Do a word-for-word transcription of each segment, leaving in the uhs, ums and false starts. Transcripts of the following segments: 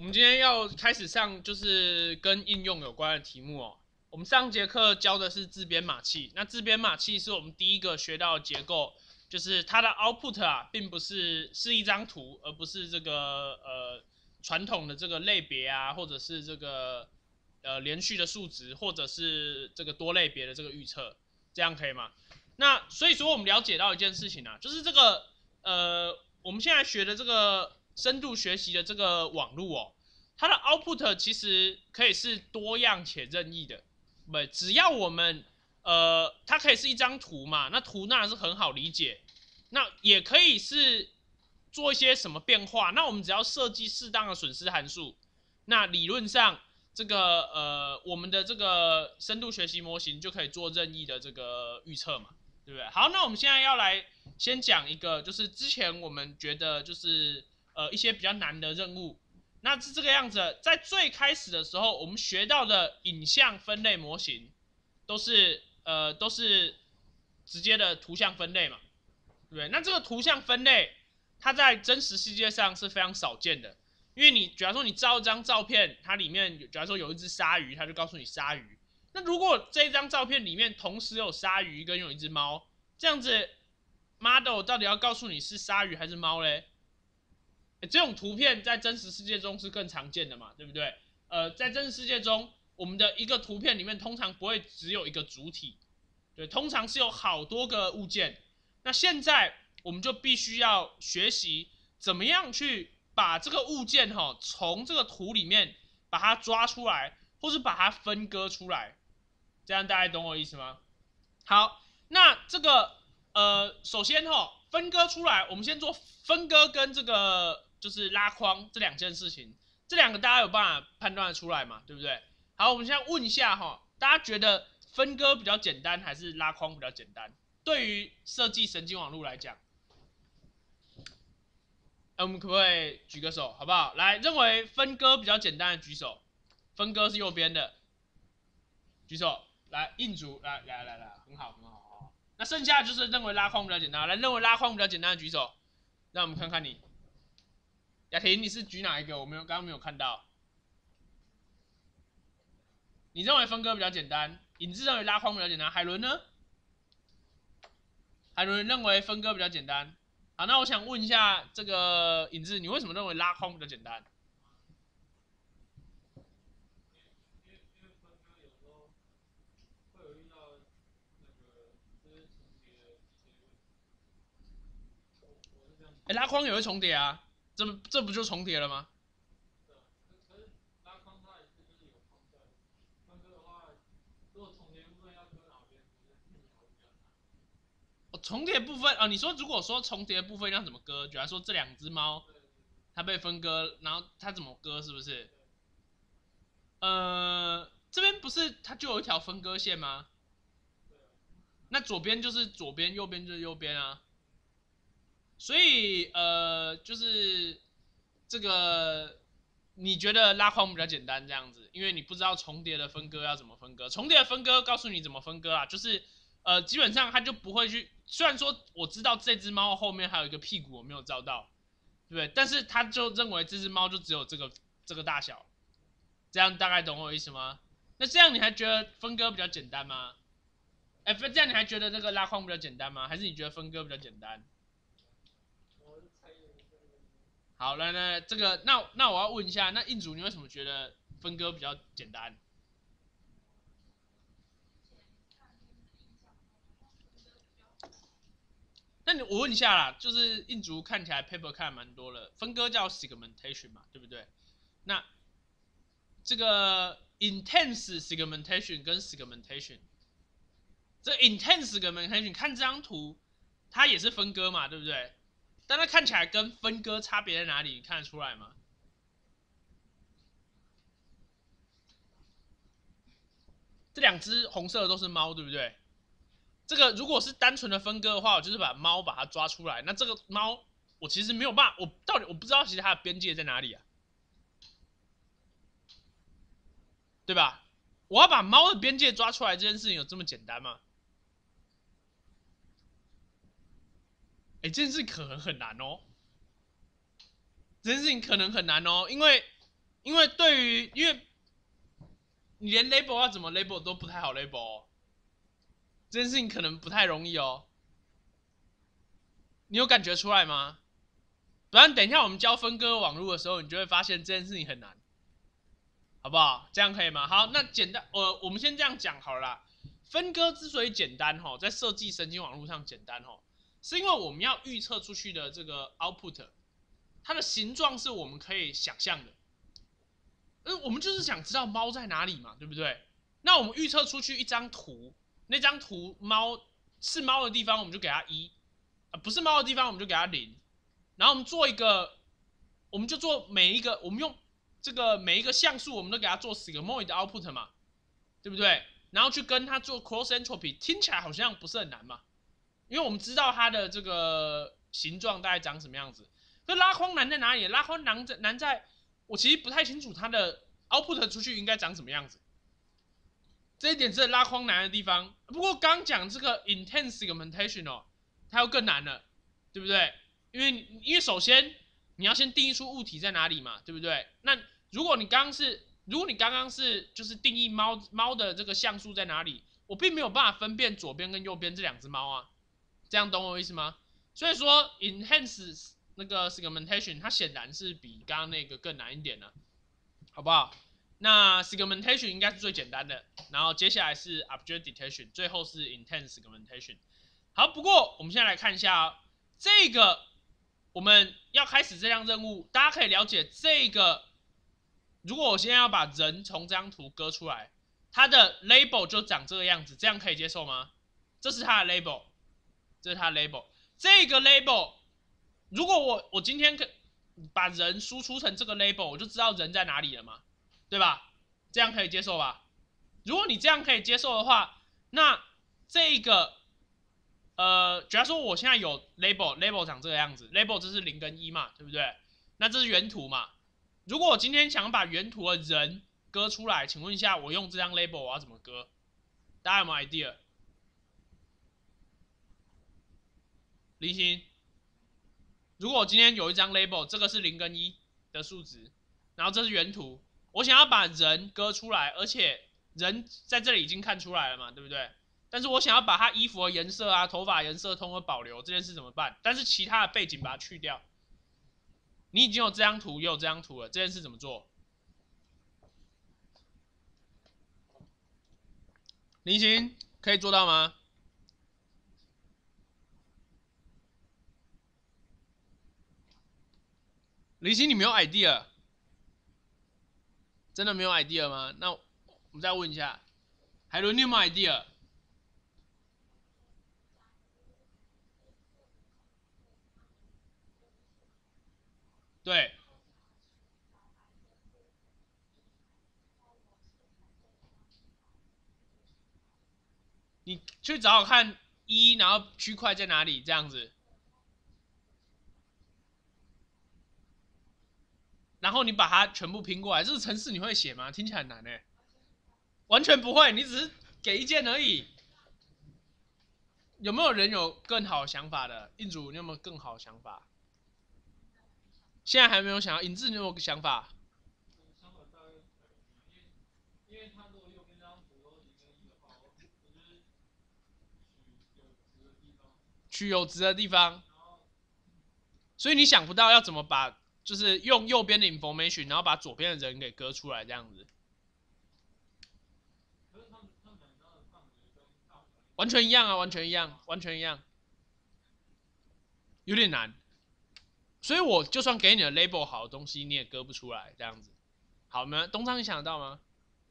我们今天要开始上就是跟应用有关的题目哦。我们上节课教的是自编码器，那自编码器是我们第一个学到的结构，就是它的 output 啊，并不是是一张图，而不是这个呃传统的这个类别啊，或者是这个呃连续的数值，或者是这个多类别的这个预测，这样可以吗？那所以说我们了解到一件事情啊，就是这个呃我们现在学的这个深度学习的这个网络哦，它的 output 其实可以是多样且任意的，不，只要我们呃它可以是一张图嘛，那图当然是很好理解，那也可以是做一些什么变化，那我们只要设计适当的损失函数，那理论上这个呃我们的这个深度学习模型就可以做任意的这个预测嘛，对不对？好，那我们现在要来先讲一个，就是之前我们觉得就是呃一些比较难的任务，那是这个样子，在最开始的时候，我们学到的影像分类模型都是呃都是直接的图像分类嘛，对不对？那这个图像分类，它在真实世界上是非常少见的，因为你假如说你照一张照片，它里面假如说有一只鲨鱼，它就告诉你鲨鱼。那如果这一张照片里面同时有鲨鱼跟有一只猫，这样子 model 到底要告诉你是鲨鱼还是猫嘞？这种图片在真实世界中是更常见的嘛，对不对？呃，在真实世界中，我们的一个图片里面通常不会只有一个主体，对，通常是有好多个物件。那现在我们就必须要学习怎么样去把这个物件哈从这个图里面把它抓出来，或是把它分割出来。这样大家懂我意思吗？好，那这个呃，首先哈分割出来，我们先做分割跟这个就是拉框这两件事情，这两个大家有办法判断得出来嘛？对不对？好，我们现在问一下哈，大家觉得分割比较简单还是拉框比较简单？对于设计神经网络来讲，我们可不可以举个手，好不好？来，认为分割比较简单的举手，分割是右边的，举手。来，印主，来来来来，很好很好好。那剩下就是认为拉框比较简单，来，认为拉框比较简单的举手，让我们看看你。雅婷，你是举哪一个？我没有，刚刚没有看到。你认为分割比较简单，尹志认为拉框比较简单，海伦呢？海伦认为分割比较简单。好，那我想问一下这个尹志，你为什么认为拉框比较简单？哎，拉框也会重叠啊，这这不就重叠了吗？哦，重叠部分啊、哦，你说如果说重叠部分要怎么割？比方说这两只猫，它被分割，然后它怎么割？是不是？呃，这边不是它就有一条分割线吗？那左边就是左边，右边就是右边啊。所以呃，就是这个，你觉得拉框比较简单这样子，因为你不知道重叠的分割要怎么分割。重叠的分割告诉你怎么分割啊，就是呃，基本上它就不会去。虽然说我知道这只猫后面还有一个屁股我没有照到，对不对？但是他就认为这只猫就只有这个这个大小，这样大概懂我意思吗？那这样你还觉得分割比较简单吗？哎，这样你还觉得那个拉框比较简单吗？还是你觉得分割比较简单？好，来来，这个那那我要问一下，那印主你为什么觉得分割比较简单？那你我问一下啦，就是印主看起来 paper 看蛮多了，分割叫 segmentation 嘛，对不对？那这个 intense segmentation 跟 segmentation，这 intense segmentation 看这张图，它也是分割嘛，对不对？但它看起来跟分割差别在哪里？你看得出来吗？这两只红色的都是猫，对不对？这个如果是单纯的分割的话，我就是把猫把它抓出来。那这个猫，我其实没有办法，我到底我不知道其实它的边界在哪里啊，对吧？我要把猫的边界抓出来，这件事情有这么简单吗？哎，这件事可能很难哦，这件事情可能很难哦，因为因为对于因为你连 label 要怎么 label 都不太好 label，、哦、这件事情可能不太容易哦。你有感觉出来吗？不然等一下我们教分割网络的时候，你就会发现这件事情很难，好不好？这样可以吗？好，那简单，呃，我们先这样讲好了啦。分割之所以简单哈，在设计神经网络上简单哈，是因为我们要预测出去的这个 output， 它的形状是我们可以想象的。呃，我们就是想知道猫在哪里嘛，对不对？那我们预测出去一张图，那张图猫是猫的地方，我们就给它一，啊，不是猫的地方，我们就给它零。然后我们做一个，我们就做每一个，我们用这个每一个像素，我们都给它做 sigmoid output 嘛，对不对？然后去跟它做 cross entropy， 听起来好像不是很难嘛，因为我们知道它的这个形状大概长什么样子。可拉框难在哪里？拉框难在难在，我其实不太清楚它的 output 出去应该长什么样子。这一点是拉框难的地方。不过刚讲这个 intense segmentation 哦，它又更难了，对不对？因为因为首先你要先定义出物体在哪里嘛，对不对？那如果你刚刚是如果你刚刚是就是定义猫猫的这个像素在哪里，我并没有办法分辨左边跟右边这两只猫啊，这样懂我意思吗？所以说 enhance 那个 segmentation 它显然是比刚刚那个更难一点的，好不好？那 segmentation 应该是最简单的，然后接下来是 object detection， 最后是 intense segmentation。好，不过我们现在来看一下、哦、这个我们要开始这项任务，大家可以了解这个。如果我现在要把人从这张图割出来，它的 label 就长这个样子，这样可以接受吗？这是它的 label， 这是它的 label。这个 label， 如果我我今天把人输出成这个 label， 我就知道人在哪里了嘛，对吧？这样可以接受吧？如果你这样可以接受的话，那这个呃，假如说我现在有 label，label 长这个样子 ，label 这是零跟一嘛，对不对？那这是原图嘛？如果我今天想把原图的人割出来，请问一下，我用这张 label 我要怎么割？大家有没有 idea？ 林鑫，如果我今天有一张 label， 这个是零跟一的数值，然后这是原图，我想要把人割出来，而且人在这里已经看出来了嘛，对不对？但是我想要把他衣服的颜色啊、头发颜色通通保留，这件事怎么办？但是其他的背景把它去掉。你已经有这张图，也有这张图了，这件事怎么做？林鑫可以做到吗？林鑫，你没有 idea， 真的没有 idea 吗？那我们再问一下，海伦，你有没有 idea？ 对。你去找找看一，然后区块在哪里，这样子。然后你把它全部拼过来，这个程式你会写吗？听起来很难哎。完全不会，你只是给意见而已。有没有人有更好的想法的？印主，你有没有更好的想法？现在还没有想要。尹志，你有没有想法？取有值的地方，所以你想不到要怎么把，就是用右边的 information， 然后把左边的人给割出来，这样子。完全一样啊，完全一样，完全一样，有点难。所以我就算给你的 label 好的东西，你也割不出来，这样子。好吗？东昌，你想得到吗？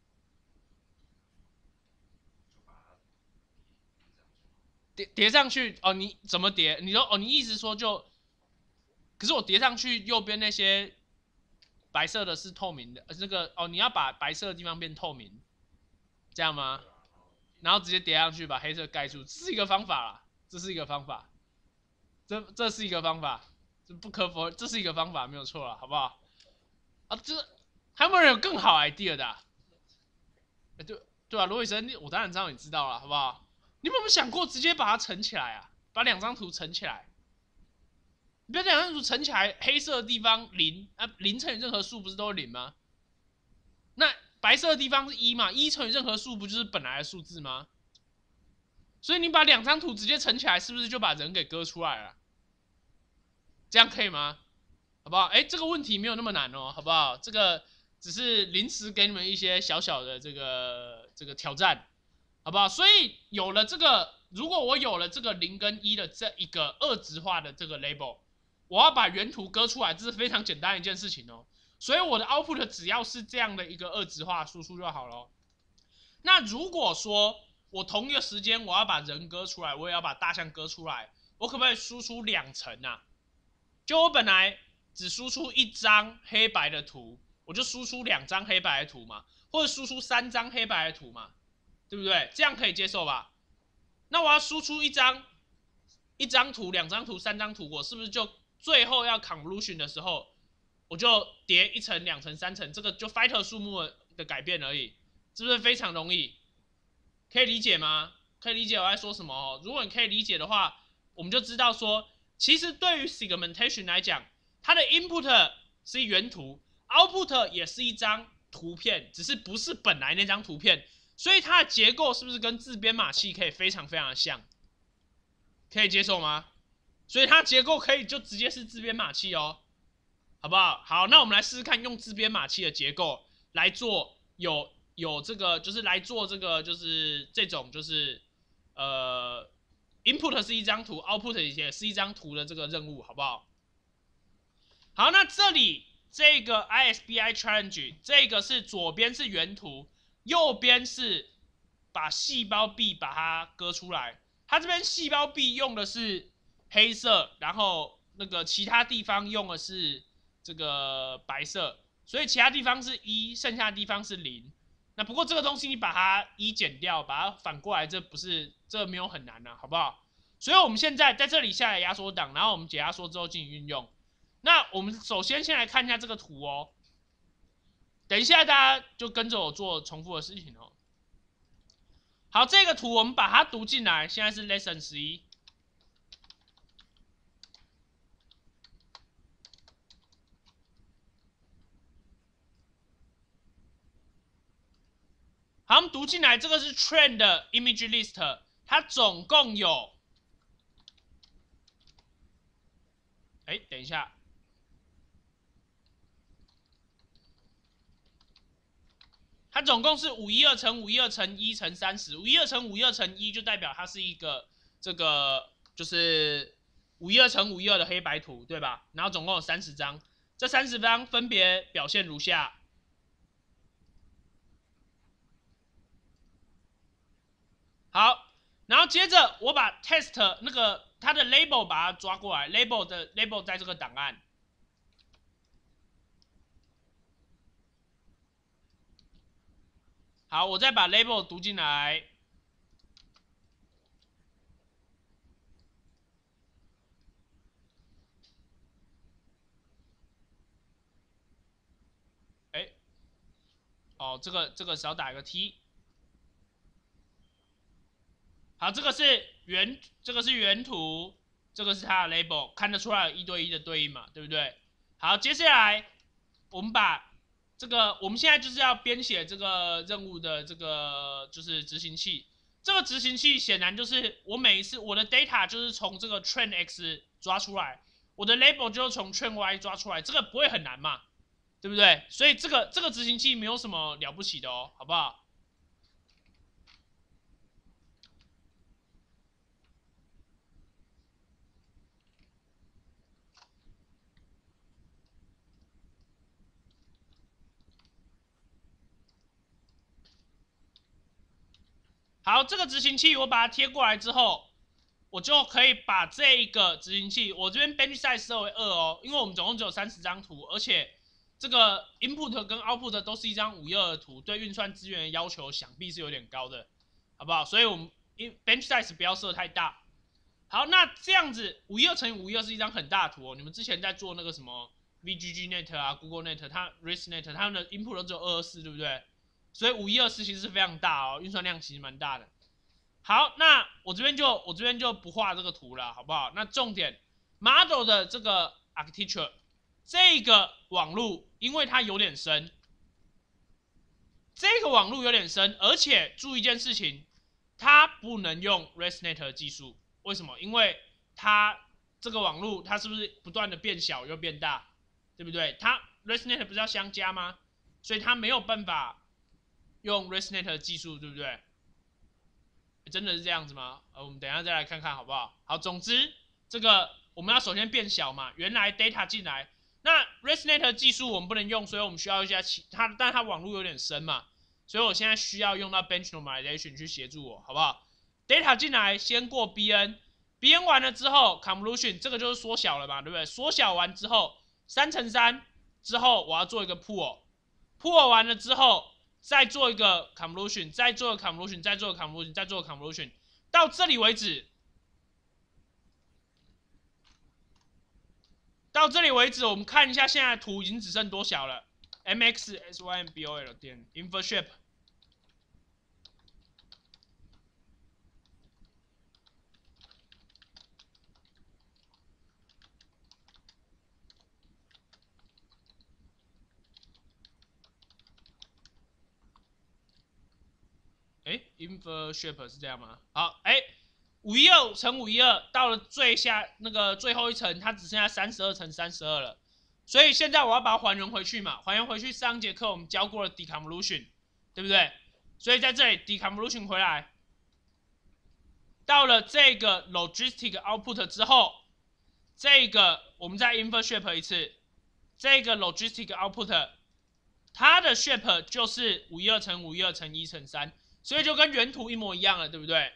叠叠上去哦，你怎么叠？你说哦，你意思说就，可是我叠上去右边那些白色的是透明的，呃，这个哦，你要把白色的地方变透明，这样吗？然后直接叠上去把黑色盖住，这是一个方法啦，这是一个方法，这这是一个方法，这不可否认，这是一个方法，没有错啦，好不好？啊，这还有没有人有更好 idea 的、啊？欸、对对啊，罗医生，我当然知道你知道了，好不好？你有没有想过直接把它乘起来啊？把两张图乘起来，你把两张图乘起来，黑色的地方零啊，零乘以任何数不是都是零吗？ 那白色的地方是一嘛，一乘以任何数不就是本来的数字吗？所以你把两张图直接乘起来，是不是就把人给割出来了？这样可以吗？好不好？哎，这个问题没有那么难哦，好不好？这个只是临时给你们一些小小的这个这个挑战，好不好？所以有了这个，如果我有了这个零跟一的这一个二质化的这个 label， 我要把原图割出来，这是非常简单的一件事情哦。所以我的 output 只要是这样的一个二质化输出就好了。那如果说我同一个时间我要把人割出来，我也要把大象割出来，我可不可以输出两层啊？就我本来只输出一张黑白的图，我就输出两张黑白的图嘛，或者输出三张黑白的图嘛，对不对？这样可以接受吧？那我要输出一张一张图、两张图、三张图，我是不是就最后要 convolution 的时候，我就叠一层、两层、三层，这个就 fighter 数目的改变而已，是不是非常容易？可以理解吗？可以理解我在说什么哦？如果你可以理解的话，我们就知道说，其实对于 segmentation 来讲，它的 input 是原图 ，output 也是一张图片，只是不是本来那张图片，所以它的结构是不是跟自编码器可以非常非常的像？可以接受吗？所以它结构可以就直接是自编码器哦，好不好？好，那我们来试试看用自编码器的结构来做有有这个就是来做这个就是这种就是呃 input 是一张图 ，output 也是一张图的这个任务，好不好？好，那这里这个 I S B I challenge 这个是左边是原图，右边是把细胞壁把它割出来。它这边细胞壁用的是黑色，然后那个其他地方用的是这个白色，所以其他地方是一，剩下的地方是零。那不过这个东西你把它一减掉，把它反过来，这不是这没有很难啊，好不好？所以我们现在在这里下来压缩档，然后我们解压缩之后进行运用。那我们首先先来看一下这个图哦，等一下大家就跟着我做重复的事情哦。好，这个图我们把它读进来，现在是 lesson 十一。好，我们读进来，这个是 train 的 image list， 它总共有，哎，等一下，它总共是五一二乘五一二乘一乘三十，五一二乘五一二乘一就代表它是一个这个就是五一二乘五一二的黑白图，对吧？然后总共有三十张，这三十张分别表现如下。好，然后接着我把 test 那个它的 label 把它抓过来 ，label 的 label 在这个档案。好，我再把 label 读进来。哎，哦，这个这个少打一个 T。好，这个是原这个是原图，这个是它的 label， 看得出来有一对一的对应嘛，对不对？好，接下来我们把这个，我们现在就是要编写这个任务的这个就是执行器。这个执行器显然就是我每一次我的 data 就是从这个 train x 抓出来，我的 label 就是从 train y 抓出来，这个不会很难嘛，对不对？所以这个这个执行器没有什么了不起的哦，好不好？好，这个执行器我把它贴过来之后，我就可以把这个执行器，我这边 bench size 设为二哦，因为我们总共只有三十张图，而且这个 input 跟 output 都是一张五一二的图，对运算资源的要求想必是有点高的，好不好？所以我们 bench size 不要设太大。好，那这样子五一二乘以五一二是一张很大的图哦。你们之前在做那个什么 V G G Net 啊、Google Net、它 ResNet， 它们的 input 都只有二二四，对不对？所以五一二四其实是非常大哦，运算量其实蛮大的。好，那我这边就我这边就不画这个图了，好不好？那重点 model 的这个 architecture 这个网路，因为它有点深， 这个网路有点深，而且注意一件事情，它不能用 ResNet 的技术，为什么？因为它这个网路它是不是不断的变小又变大，对不对？它 ResNet 不是要相加吗？所以它没有办法用 ResNet 的技术，对不对？真的是这样子吗？呃，我们等一下再来看看好不好？好，总之这个我们要首先变小嘛，原来 data 进来，那 ResNet 的技术我们不能用，所以我们需要一些其它，但它网路有点深嘛，所以我现在需要用到 Bench Normalization 去协助我，好不好 ？data 进来先过 B N，B N 完了之后 convolution 这个就是缩小了嘛，对不对？缩小完之后三乘三之后我要做一个 pool，pool 完了之后。再做一个 convolution， 再做一个 convolution， 再做一个 convolution， 再做一个 convolution， 到这里为止，到这里为止，我们看一下现在的图已经只剩多小了 ？mx sym_bol 点 infoshape。哎 ，infoshape 是这样吗？好，哎，五一二乘五一二到了最下那个最后一层，它只剩下三十二乘三十二了。所以现在我要把它还原回去嘛，还原回去上节课我们教过了 deconvolution， 对不对？所以在这里 deconvolution 回来，到了这个 logistic output 之后，这个我们再 infoshape 一次，这个 logistic output 它的 shape 就是五一二乘五一二乘一乘三。所以就跟原图一模一样了，对不对？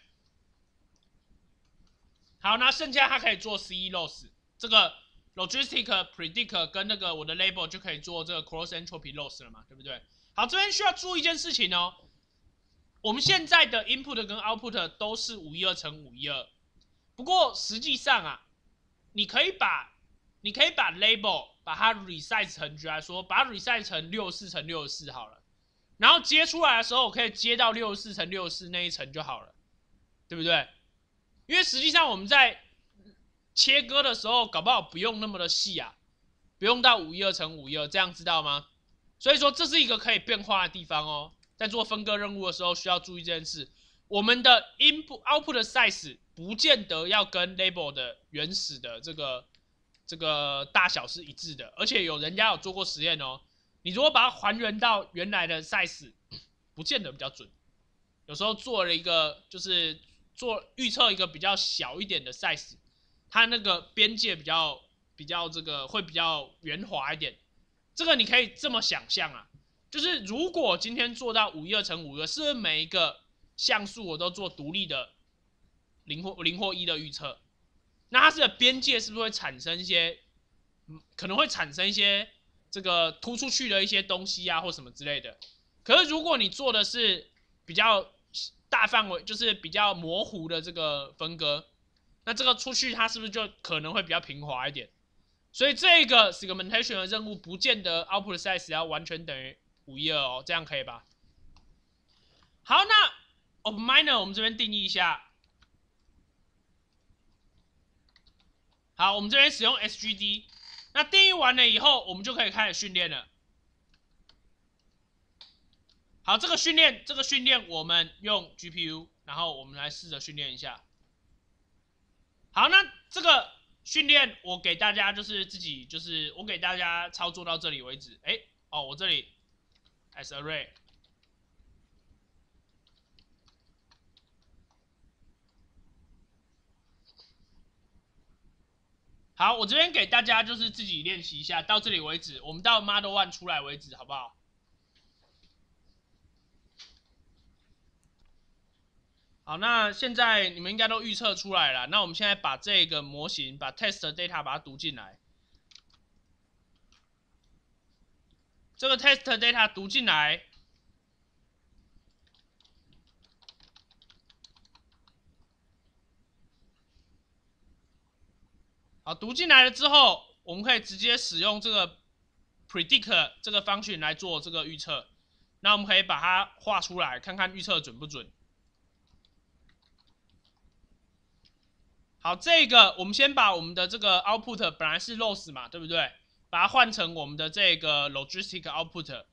好，那剩下它可以做 C E loss， 这个 logistic predict 跟那个我的 label 就可以做这个 cross entropy loss 了嘛，对不对？好，这边需要注意一件事情哦，我们现在的 input 跟 output 都是五一二乘五一二，不过实际上啊，你可以把你可以把 label 把它 resize 成，举来说，把它 resize 成六十四乘六十四好了。然后接出来的时候，我可以接到六十四乘六十四那一层就好了，对不对？因为实际上我们在切割的时候，搞不好不用那么的细啊，不用到五一二乘五一二，这样知道吗？所以说这是一个可以变化的地方哦。在做分割任务的时候，需要注意这件事。我们的 input output 的 size 不见得要跟 label 的原始的这个这个大小是一致的，而且有人家有做过实验哦。你如果把它还原到原来的 size， 不见得比较准。有时候做了一个就是做预测一个比较小一点的 size， 它那个边界比较比较这个会比较圆滑一点。这个你可以这么想象啊，就是如果今天做到五一二乘五一二，是不是每一个像素我都做独立的零或零或一的预测？那它的边界是不是会产生一些，可能会产生一些？这个突出去的一些东西啊，或什么之类的。可是如果你做的是比较大范围，就是比较模糊的这个分割，那这个出去它是不是就可能会比较平滑一点？所以这个 segmentation 的任务不见得 output size 要完全等于五一二哦，这样可以吧？好，那 of minor 我们这边定义一下。好，我们这边使用 S G D。那定义完了以后，我们就可以开始训练了。好，这个训练，这个训练我们用 G P U， 然后我们来试着训练一下。好，那这个训练我给大家就是自己就是我给大家操作到这里为止。哎，哦，我这里 as array。好，我这边给大家就是自己练习一下，到这里为止，我们到 Model One 出来为止，好不好？好，那现在你们应该都预测出来了，那我们现在把这个模型，把 test data 把它读进来，这个 test data 读进来。好，读进来了之后，我们可以直接使用这个 predict 这个 function 来做这个预测。那我们可以把它画出来，看看预测准不准。好，这个我们先把我们的这个 output 本来是 loss 嘛，对不对？把它换成我们的这个 logistic output。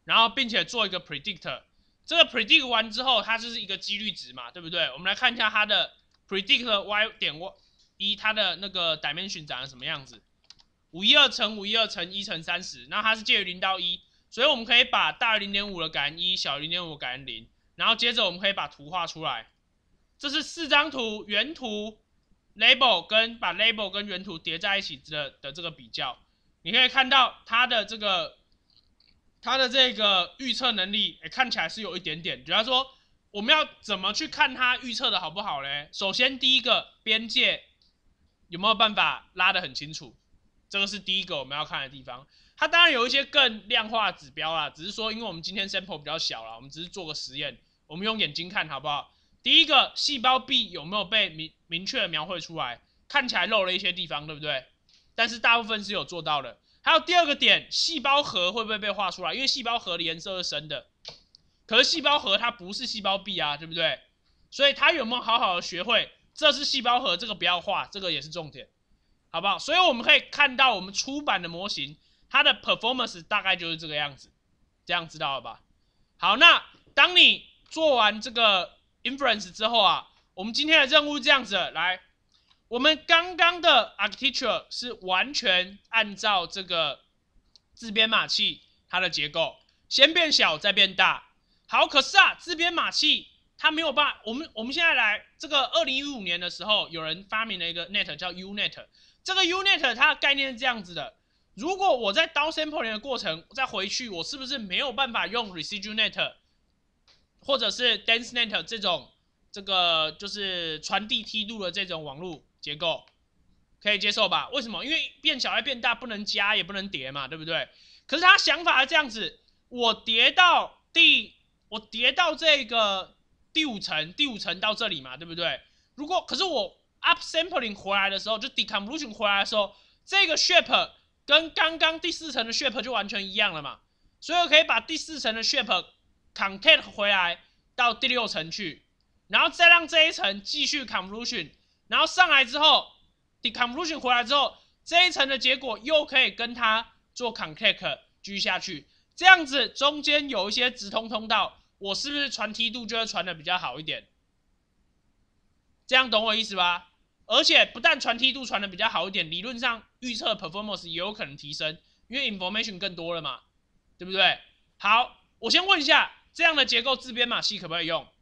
然后并且做一个 predict。这个 predict 完之后，它就是一个几率值嘛，对不对？我们来看一下它的 predict y 点一，它的那个 dimension 长得什么样子？五一二乘五一二乘一乘三十，那它是介于零到一，所以我们可以把大于零点五的改成一，小于零点五改成零，然后接着我们可以把图画出来。这是四张图，原图 label 跟把 label 跟原图叠在一起的的这个比较，你可以看到它的这个。它的这个预测能力，欸，看起来是有一点点。主要说，我们要怎么去看它预测的好不好嘞？首先，第一个边界有没有办法拉得很清楚，这个是第一个我们要看的地方。它当然有一些更量化指标啦，只是说，因为我们今天 sample 比较小啦，我们只是做个实验，我们用眼睛看好不好？第一个，细胞壁有没有被明明确的描绘出来？看起来漏了一些地方，对不对？但是大部分是有做到的。还有第二个点，细胞核会不会被画出来？因为细胞核的颜色是深的，可是细胞核它不是细胞壁啊，对不对？所以它有没有好好的学会，这是细胞核，这个不要画，这个也是重点，好不好？所以我们可以看到我们出版的模型，它的 performance 大概就是这个样子，这样知道了吧？好，那当你做完这个 inference 之后啊，我们今天的任务这样子，来。我们刚刚的 architecture 是完全按照这个自编码器它的结构，先变小再变大。好，可是啊，自编码器它没有办法。我们我们现在来这个二零一五年的时候，有人发明了一个 net 叫 unet。这个 unet 它的概念是这样子的：如果我在 down sampling 的过程再回去，我是不是没有办法用 residual net 或者是 dense net 这种这个就是传递梯度的这种网络？结构可以接受吧？为什么？因为变小再变大，不能加也不能叠嘛，对不对？可是他想法是这样子：我叠到第，我叠到这个第五层，第五层到这里嘛，对不对？如果可是我 up sampling 回来的时候，就 deconvolution 回来的时候，这个 shape 跟刚刚第四层的 shape 就完全一样了嘛，所以我可以把第四层的 shape concat 回来到第六层去，然后再让这一层继续 convolution。然后上来之后 ，deconvolution 回来之后，这一层的结果又可以跟它做 concat 继续下去，这样子中间有一些直通通道，我是不是传梯度就会传的比较好一点？这样懂我意思吧？而且不但传梯度传的比较好一点，理论上预测 performance 也有可能提升，因为 information 更多了嘛，对不对？好，我先问一下，这样的结构自编码器可不可以用？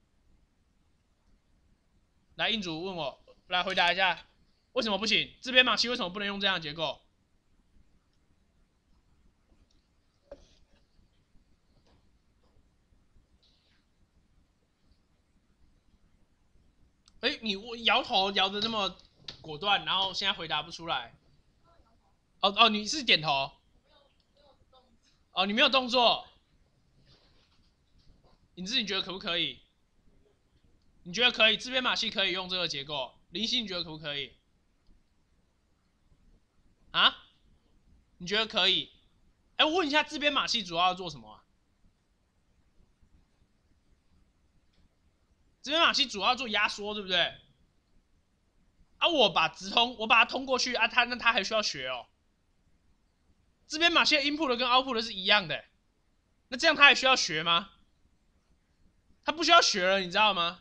来，印主问我。来回答一下，为什么不行？自编码器为什么不能用这样的结构？哎、欸，你我摇头摇的那么果断，然后现在回答不出来。哦哦，你是点头。哦，你没有动作。你自己觉得可不可以？你觉得可以？自编码器可以用这个结构？林夕，你觉得可不可以？啊？你觉得可以？哎，我问一下，自编码器主要要做什么啊？自编码器主要做压缩，对不对？啊，我把直通，我把它通过去啊，它那它还需要学哦。自编码器的 input 跟 output 是一样的，那这样它还需要学吗？它不需要学了，你知道吗？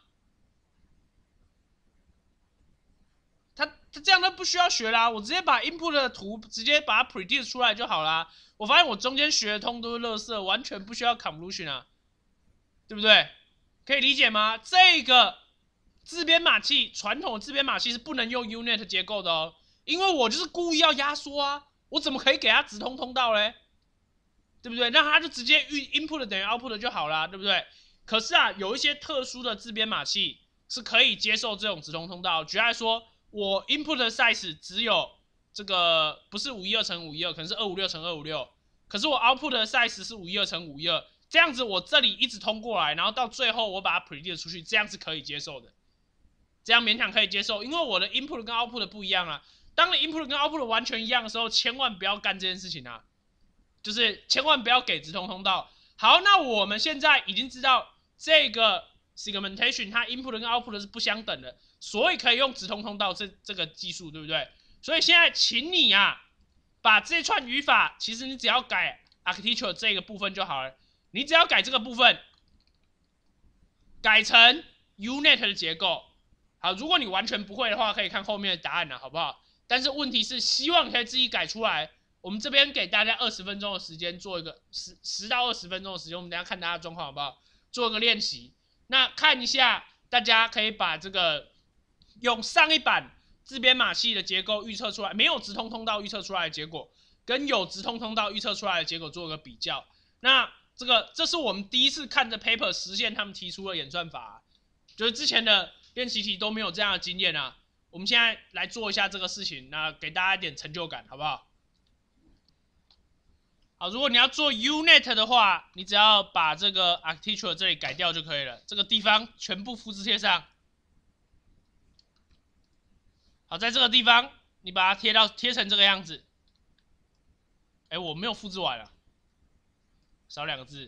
它它这样它不需要学啦，我直接把 input 的图直接把它 predict 出来就好啦。我发现我中间学的通都是垃圾，完全不需要 convolution 啊，对不对？可以理解吗？这个自编码器，传统的自编码器是不能用 unet 结构的哦，因为我就是故意要压缩啊，我怎么可以给它直通通道嘞？对不对？那它就直接 input 等于 output 就好啦，对不对？可是啊，有一些特殊的自编码器是可以接受这种直通通道。举例来说，我 input 的 size 只有这个不是五一二乘五一二，可能是二五六乘二五六，可是我 output 的 size 是五一二乘五一二，这样子我这里一直通过来，然后到最后我把它 predict 出去，这样是可以接受的，这样勉强可以接受，因为我的 input 跟 output 不一样啊。当你 input 跟 output 完全一样的时候，千万不要干这件事情啊，就是千万不要给直通通道。好，那我们现在已经知道这个 segmentation 它 input 跟 output 是不相等的，所以可以用直通通道这这个技术，对不对？所以现在请你啊，把这串语法，其实你只要改 architecture 这个部分就好了。 你只要改这个部分，改成 Unet 的结构。好，如果你完全不会的话，可以看后面的答案了，好不好？但是问题是，希望你可以自己改出来。我们这边给大家二十分钟的时间，做一个十十到二十分钟的时间，我们等一下看大家状况好不好？做一个练习。那看一下，大家可以把这个用上一版自编码系的结构预测出来，没有直通通道预测出来的结果，跟有直通通道预测出来的结果做一个比较。那这个这是我们第一次看着 paper 实现他们提出的演算法、啊，就是之前的练习题都没有这样的经验啊。我们现在来做一下这个事情，那给大家一点成就感，好不好？好，如果你要做 Unet 的话，你只要把这个 architecture 这里改掉就可以了，这个地方全部复制贴上。好，在这个地方你把它贴到贴成这个样子。哎，我没有复制完了，少两个字。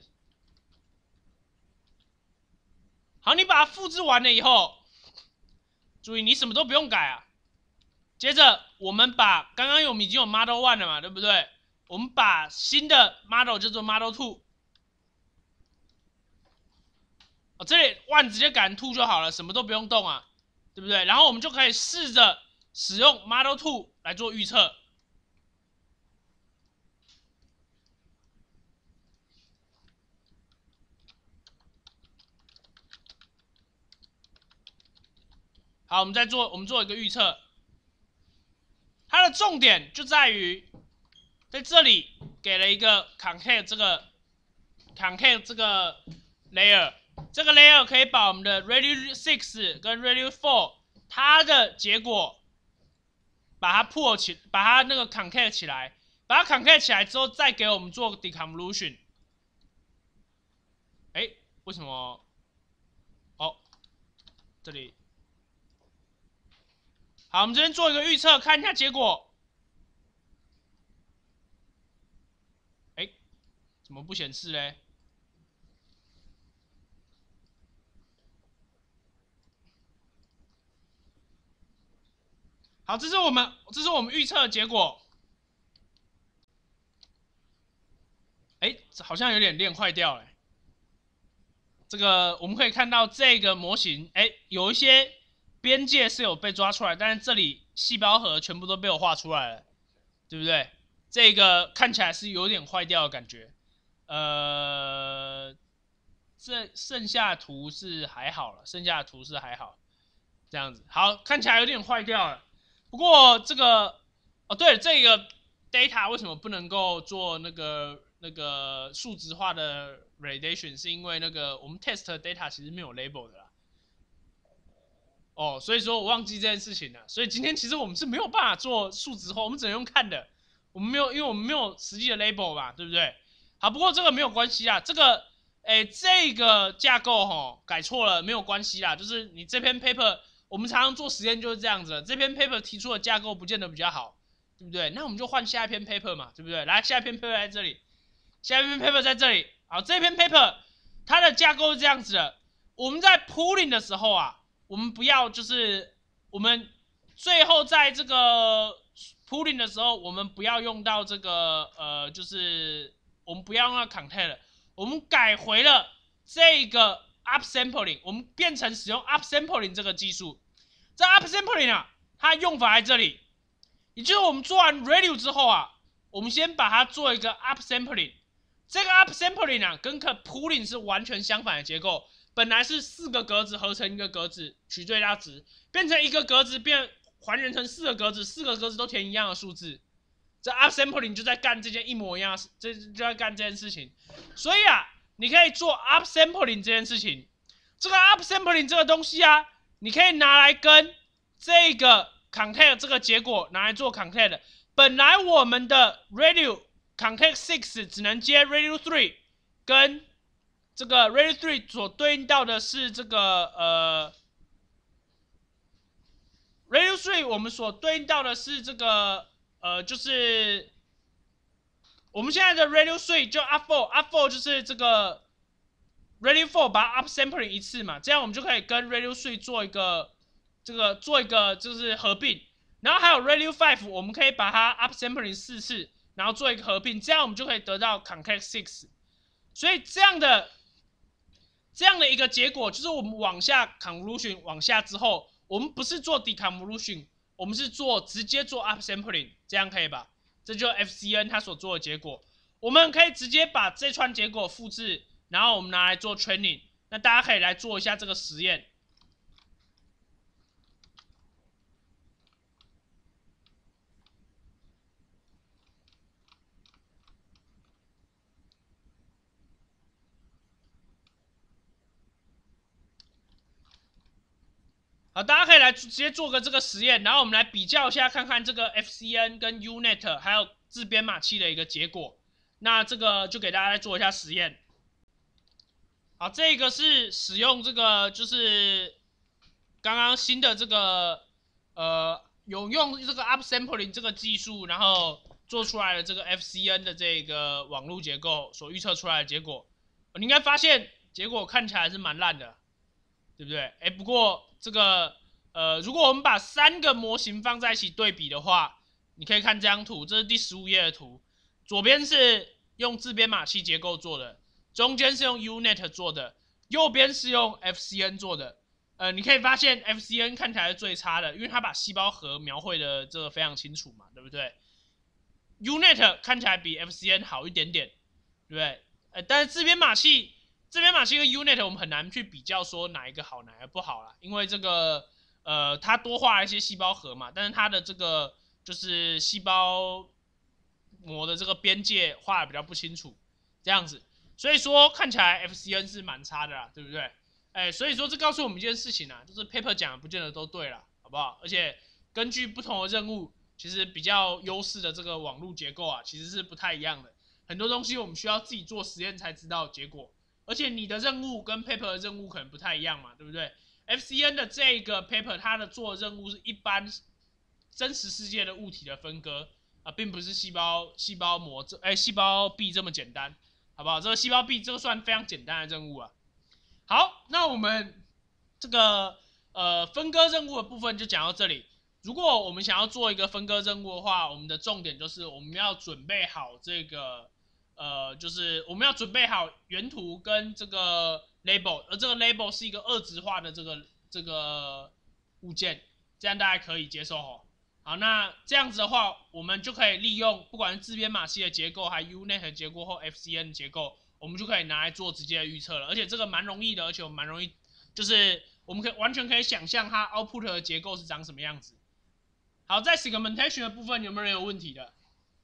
好，你把它复制完了以后，注意你什么都不用改啊。接着我们把刚刚我们已经有 Model One 了嘛，对不对？我们把新的 model 叫做 Model Two， 哦，这里 one 直接改成 two 就好了，什么都不用动啊，对不对？然后我们就可以试着使用 Model Two 来做预测。好，我们再做，我们做一个预测，它的重点就在于。在这里给了一个 concat 这个 concat 这个 layer， 这个 layer 可以把我们的 ReLU six 跟 ReLU four 它的结果把它 pull 起，把它那个 concat 起来，把它 concat 起来之后，再给我们做 deconvolution。哎，为什么？哦，这里好，我们这边做一个预测，看一下结果。怎么不显示嘞？好，这是我们这是我们预测的结果。哎，好像有点链坏掉了。这个我们可以看到这个模型，哎，有一些边界是有被抓出来，但是这里细胞核全部都被我画出来了，对不对？这个看起来是有点坏掉的感觉。呃，这剩下的图是还好了，剩下的图是还好，这样子。好，看起来有点坏掉了。不过这个，哦，对了，这个 data 为什么不能够做那个那个数值化的 validation？ 是因为那个我们 test data 其实没有 label 的啦。哦，所以说我忘记这件事情了。所以今天其实我们是没有办法做数值化，我们只能用看的。我们没有，因为我们没有实际的 label 嘛，对不对？好，不过这个没有关系啊，这个，哎，这个架构吼改错了没有关系啦，就是你这篇 paper， 我们常常做实验就是这样子的，这篇 paper 提出的架构不见得比较好，对不对？那我们就换下一篇 paper 嘛，对不对？来，下一篇 paper 在这里，下一篇 paper 在这里，好，这篇 paper 它的架构是这样子的，我们在 pooling 的时候啊，我们不要就是我们最后在这个 pooling 的时候，我们不要用到这个呃，就是我们不要用到 content， 我们改回了这个 upsampling， 我们变成使用 upsampling 这个技术。这 upsampling 啊，它用法在这里，也就是我们做完 ReLU 之后啊，我们先把它做一个 upsampling。这个 upsampling 啊，跟 pooling 是完全相反的结构。本来是四个格子合成一个格子取最大值，变成一个格子变还原成四个格子，四个格子都填一样的数字。这 upsampling 就在干这件一模一样，这就在干这件事情。所以啊，你可以做 upsampling 这件事情。这个 upsampling 这个东西啊，你可以拿来跟这个 concat 这个结果拿来做 concat。本来我们的 ReLU concat six 只能接 ReLU three， 跟这个 ReLU three 所对应到的是这个呃 ReLU three 我们所对应到的是这个呃就是我们现在的 ReLU three 就 R four R four 就是这个 ReLU four 把它 upsampling 一次嘛，这样我们就可以跟 ReLU three 做一个这个做一个就是合并，然后还有 ReLU five 我们可以把它 upsampling 四次，然后做一个合并，这样我们就可以得到 concat six。 所以这样的这样的一个结果，就是我们往下 convolution 往下之后，我们不是做 deconvolution， 我们是做直接做 upsampling， 这样可以吧？这就是 F C N 它所做的结果。我们可以直接把这串结果复制，然后我们拿来做 training。那大家可以来做一下这个实验。好，大家可以来直接做个这个实验，然后我们来比较一下，看看这个 F C N 跟 U net 还有自编码器的一个结果。那这个就给大家来做一下实验。好，这个是使用这个就是刚刚新的这个呃有用这个 upsampling 这个技术，然后做出来的这个 F C N 的这个网络结构所预测出来的结果，你应该发现结果看起来是蛮烂的，对不对？哎，不过这个呃，如果我们把三个模型放在一起对比的话，你可以看这张图，这是第十五页的图，左边是用自编码器结构做的，中间是用 U net 做的，右边是用 F C N 做的。呃，你可以发现 F C N 看起来是最差的，因为它把细胞核描绘的这个非常清楚嘛，对不对 ？U net 看起来比 F C N 好一点点，对不对？呃，但是自编码器。这边码器跟 U net 我们很难去比较说哪一个好哪一个不好啦，因为这个呃它多画了一些细胞核嘛，但是它的这个就是细胞膜的这个边界画的比较不清楚，这样子，所以说看起来 F C N 是蛮差的啦，对不对？哎，所以说这告诉我们一件事情啊，就是 paper 讲的不见得都对啦，好不好？而且根据不同的任务，其实比较优势的这个网络结构啊，其实是不太一样的，很多东西我们需要自己做实验才知道结果。而且你的任务跟 paper 的任务可能不太一样嘛，对不对 ？F C N 的这个 paper 它的做的任务是一般真实世界的物体的分割啊、呃，并不是细胞细胞膜这哎细胞壁这么简单，好不好？这个细胞壁这个算非常简单的任务啊。好，那我们这个呃分割任务的部分就讲到这里。如果我们想要做一个分割任务的话，我们的重点就是我们要准备好这个。呃，就是我们要准备好原图跟这个 label， 而这个 label 是一个二质化的这个这个物件，这样大家可以接受哦。好，那这样子的话，我们就可以利用不管是自编码器的结构，还 U net 的结构或 F C N 的结构，我们就可以拿来做直接的预测了。而且这个蛮容易的，而且我们蛮容易，就是我们可以完全可以想象它 output 的结构是长什么样子。好，在 segmentation 的部分有没有人有问题的？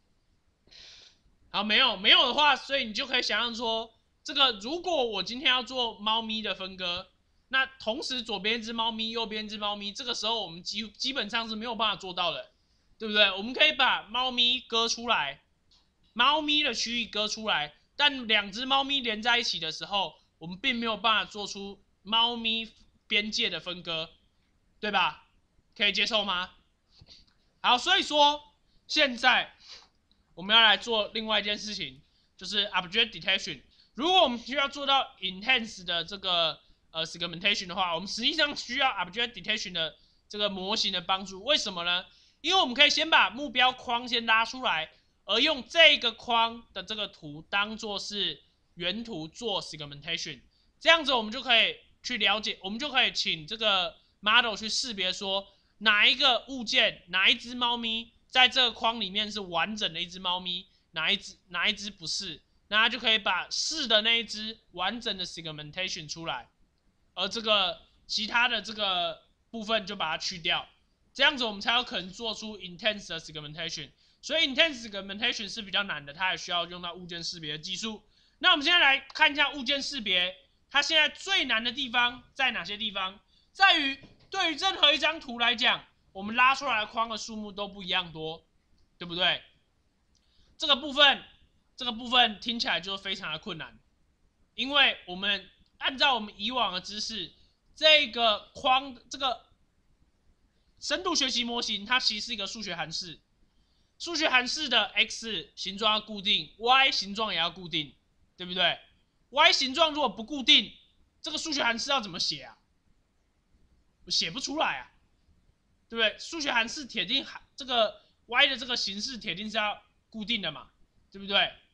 好，没有没有的话，所以你就可以想象说，这个如果我今天要做猫咪的分割，那同时左边一只猫咪，右边一只猫咪，这个时候我们基基本上是没有办法做到的，对不对？我们可以把猫咪割出来，猫咪的区域割出来，但两只猫咪连在一起的时候，我们并没有办法做出猫咪边界的分割，对吧？可以接受吗？好，所以说现在。我们要来做另外一件事情，就是 object detection。如果我们需要做到 intense 的这个呃 segmentation 的话，我们实际上需要 object detection 的这个模型的帮助。为什么呢？因为我们可以先把目标框先拉出来，而用这个框的这个图当做是原图做 segmentation， 这样子我们就可以去了解，我们就可以请这个 model 去识别说哪一个物件，哪一只猫咪。在这个框里面是完整的一只猫咪，哪一只哪一只不是，那它就可以把是的那一只完整的 segmentation 出来，而这个其他的这个部分就把它去掉，这样子我们才有可能做出 intense 的 segmentation。所以 intense segmentation 是比较难的，它也需要用到物件识别的技术。那我们现在来看一下物件识别，它现在最难的地方在哪些地方？在于对于任何一张图来讲。我们拉出来的框的数目都不一样多，对不对？这个部分，这个部分听起来就非常的困难，因为我们按照我们以往的知识，这个框，这个深度学习模型，它其实是一个数学函式。数学函式的 x 形状要固定 ，y 形状也要固定，对不对 ？y 形状如果不固定，这个数学函式要怎么写啊？我写不出来啊。对不对？数学函式铁定这个 y 的这个形式铁定是要固定的嘛，对不对？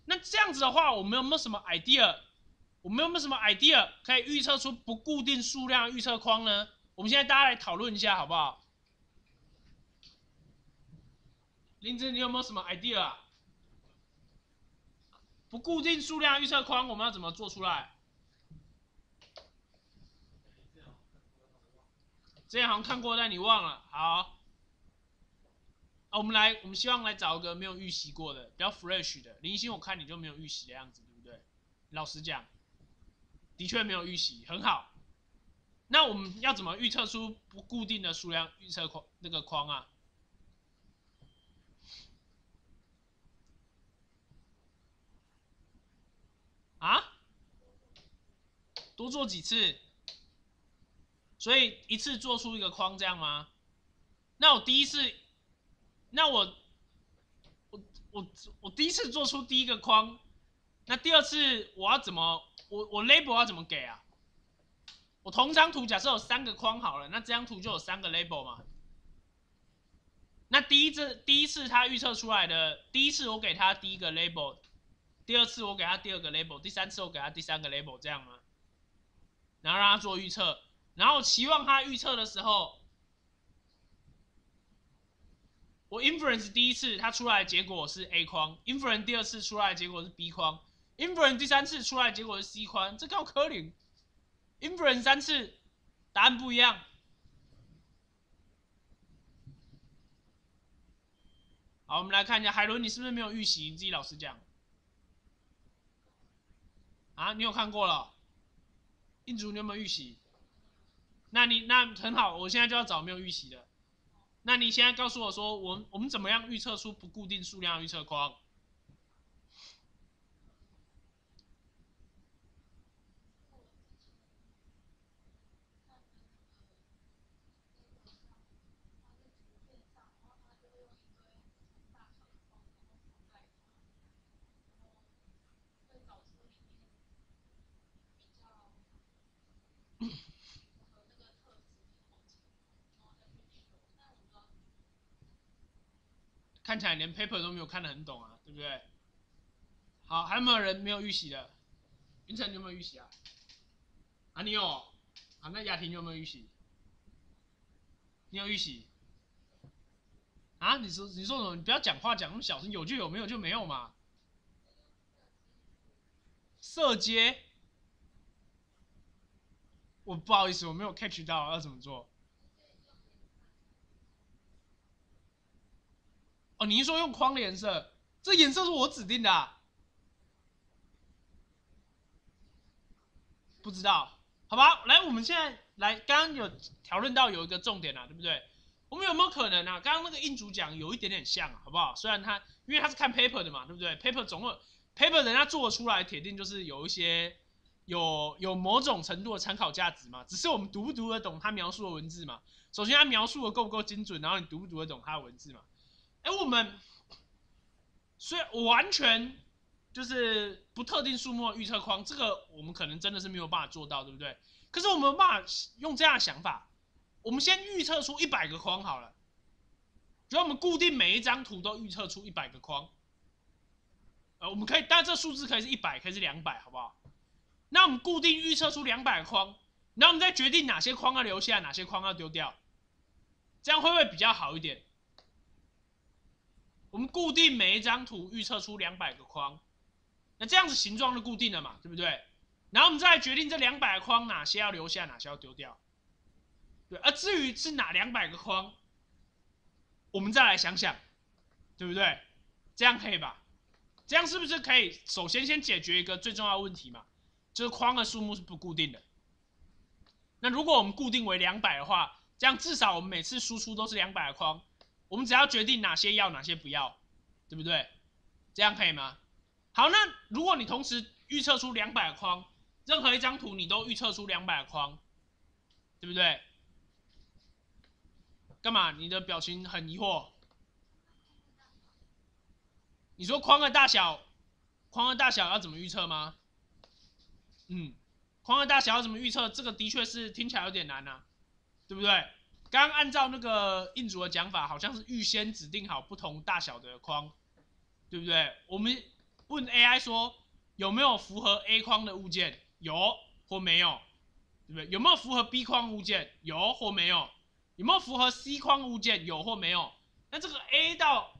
那这样子的话，我们有没有什么 idea？ 我们有没有什么 idea 可以预测出不固定数量预测框呢？我们现在大家来讨论一下好不好？林子，你有没有什么 idea 啊？不固定数量预测框我们要怎么做出来？之前好像看过，但你忘了。好，啊，我们来，我们希望来找一个没有预习过的，比较 fresh 的。林星，我看你就没有预习的样子，对不对？老实讲，的确没有预习，很好。那我们要怎么预测出不固定的数量预测框那个框啊？啊？多做几次？所以一次做出一个框这样吗？那我第一次，那我我我我第一次做出第一个框，那第二次我要怎么我我 label 要怎么给啊？我同张图假设有三个框好了，那这张图就有三个 label 嘛。那第一次第一次他预测出来的，第一次我给他第一个 label， 第二次我给他第二个 label， 第三次我给他第三个 label， 这样吗？然后让他做预测，然后期望他预测的时候，我 inference 第一次它出来的结果是 A 框 ，inference 第二次出来的结果是 B 框 ，inference 第三次出来的结果是 C 框，这靠可能 ，inference 三次答案不一样。好，我们来看一下海伦，你是不是没有预习？你自己老实讲。啊，你有看过了？印主你有没有预习？那你那很好，我现在就要找没有预习的。那你现在告诉我说，我们我们怎么样预测出不固定数量预测框？看起来连 paper 都没有看得很懂啊，对不对？好，还有没有人没有预习的？云晨，你有没有预习啊？啊，你有。啊，那雅婷你有没有预习？你有预习？啊，你说你说什么？你不要讲话讲那么小声，有就有，没有就没有嘛。色阶，我不好意思，我没有 catch 到要怎么做。哦，你是说用框的颜色？这颜色是我指定的、啊。不知道，好吧，来，我们现在来，刚刚有讨论到有一个重点啊，对不对？我们有没有可能啊？刚刚那个印主讲有一点点像、啊，好不好？虽然他因为他是看 paper 的嘛，对不对 ？paper 总有 paper 人家做出来，铁定就是有一些有有某种程度的参考价值嘛，只是我们读不读得懂他描述的文字嘛？首先他描述的够不够精准，然后你读不读得懂他的文字嘛？哎，我们所以完全就是不特定数目的预测框，这个我们可能真的是没有办法做到，对不对？可是我们有办法用这样的想法，我们先预测出一百个框好了，就我们固定每一张图都预测出一百个框，呃，我们可以，但这数字可以是一百，可以是两百，好不好？那我们固定预测出两百个框，然后我们再决定哪些框要留下，哪些框要丢掉，这样会不会比较好一点？我们固定每一张图预测出两百个框。那这样子形状就固定了嘛，对不对？然后我们再来决定这两百个框哪些要留下，哪些要丢掉。对，而至于是哪两百个框，我们再来想想，对不对？这样可以吧？这样是不是可以首先先解决一个最重要的问题嘛？就是框的数目是不固定的。那如果我们固定为两百的话，这样至少我们每次输出都是两百个框，我们只要决定哪些要，哪些不要，对不对？这样可以吗？好，那如果你同时预测出两百框，任何一张图你都预测出两百框，对不对？干嘛？你的表情很疑惑。你说框的大小，框的大小要怎么预测吗？嗯，框的大小要怎么预测？这个的确是听起来有点难啊，对不对？刚刚按照那个印主的讲法，好像是预先指定好不同大小的框，对不对？我们问 A I 说有没有符合 A 框的物件，有或没有，对不对？有没有符合 B 框物件，有或没有？有没有符合 C 框物件，有或没有？那这个 A 到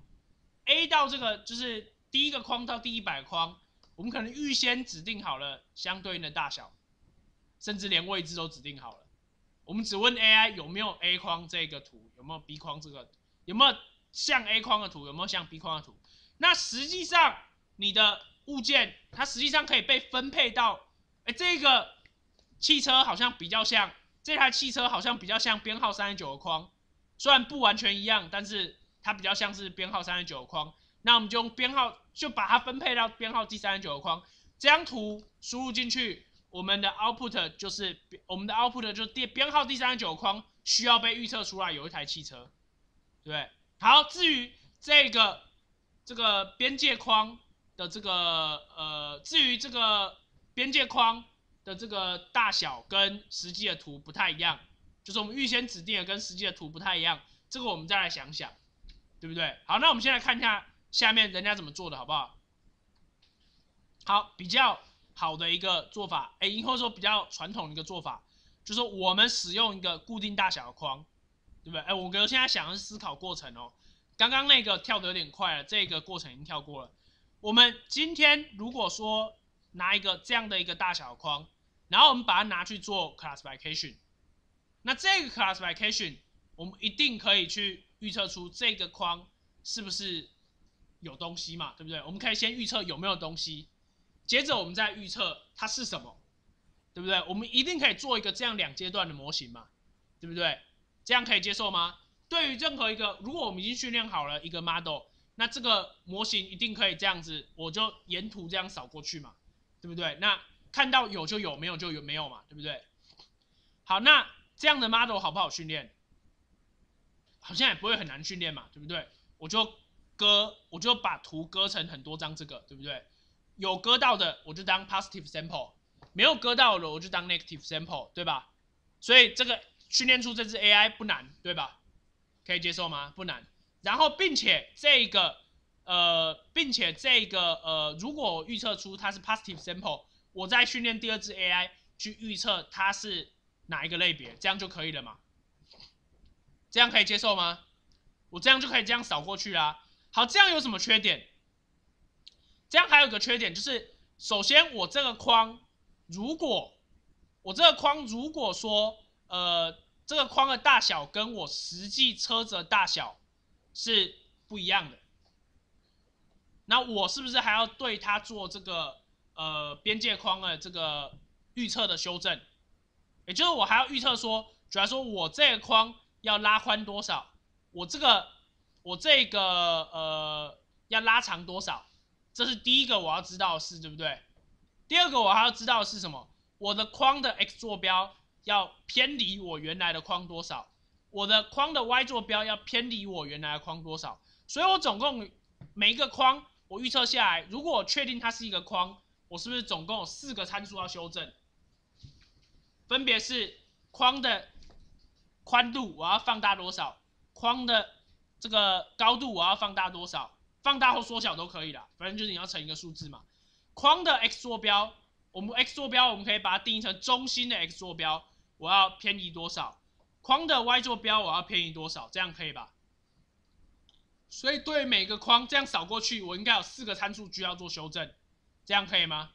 A 到这个就是第一个框到第一百框，我们可能预先指定好了相对应的大小，甚至连位置都指定好了。我们只问 A I 有没有 A 框这个图，有没有 B 框这个，有没有像 A 框的图，有没有像 B 框的图？那实际上你的物件，它实际上可以被分配到，哎，这个汽车好像比较像，这台汽车好像比较像编号三十九的框，虽然不完全一样，但是它比较像是编号三十九的框。那我们就用编号，就把它分配到编号第三十九的框。这张图输入进去，我们的 output 就是我们的 output 就是编号第三十九框需要被预测出来有一台汽车，对不对？好，至于这个这个边界框的这个呃，至于这个边界框的这个大小跟实际的图不太一样，就是我们预先指定的跟实际的图不太一样，这个我们再来想想，对不对？好，那我们先来看一下下面人家怎么做的，好不好？好，比较好的一个做法，哎，或者说比较传统的一个做法，就是我们使用一个固定大小的框，对不对？哎，我哥现在想的是思考过程哦，刚刚那个跳得有点快了，这个过程已经跳过了。我们今天如果说拿一个这样的一个大小的框，然后我们把它拿去做 classification， 那这个 classification 我们一定可以去预测出这个框是不是有东西嘛，对不对？我们可以先预测有没有东西，接着我们再预测它是什么，对不对？我们一定可以做一个这样两阶段的模型嘛，对不对？这样可以接受吗？对于任何一个，如果我们已经训练好了一个 model， 那这个模型一定可以这样子，我就沿途这样扫过去嘛，对不对？那看到有就有，没有就有没有嘛，对不对？好，那这样的 model 好不好训练？好像也不会很难训练嘛，对不对？我就割，我就把图割成很多张，这个对不对？有割到的我就当 positive sample， 没有割到的我就当 negative sample， 对吧？所以这个训练出这只 A I 不难，对吧？可以接受吗？不难。然后并且这个呃，并且这个呃，如果我预测出它是 positive sample， 我再训练第二只 A I 去预测它是哪一个类别，这样就可以了嘛？这样可以接受吗？我这样就可以这样扫过去啦。好，这样有什么缺点？这样还有一个缺点就是，首先我这个框，如果我这个框如果说呃这个框的大小跟我实际车子的大小是不一样的，那我是不是还要对它做这个呃边界框的这个预测的修正？也就是我还要预测说，主要说我这个框要拉宽多少，我这个我这个呃要拉长多少，这是第一个我要知道的事，对不对？第二个我还要知道的是什么？我的框的 x 坐标要偏离我原来的框多少，我的框的 y 坐标要偏离我原来的框多少，所以我总共每一个框我预测下来，如果我确定它是一个框，我是不是总共有四个参数要修正？分别是框的宽度我要放大多少，框的这个高度我要放大多少，放大或缩小都可以啦，反正就是你要乘一个数字嘛。框的 x 坐标，我们 x 坐标我们可以把它定义成中心的 x 坐标，我要偏移多少？框的 y 坐标我要偏移多少？这样可以吧？所以对于每个框这样扫过去，我应该有四个参数需要做修正，这样可以吗？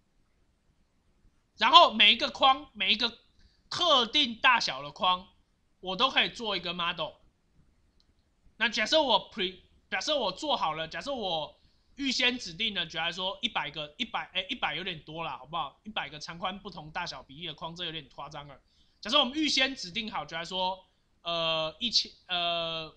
然后每一个框，每一个特定大小的框，我都可以做一个 model。那假设我 pre， 假设我做好了，假设我预先指定了，举来说一百个，一百哎一百有点多了，好不好？一百个长宽不同大小比例的框，这有点夸张了。假设我们预先指定好，举来说呃一千呃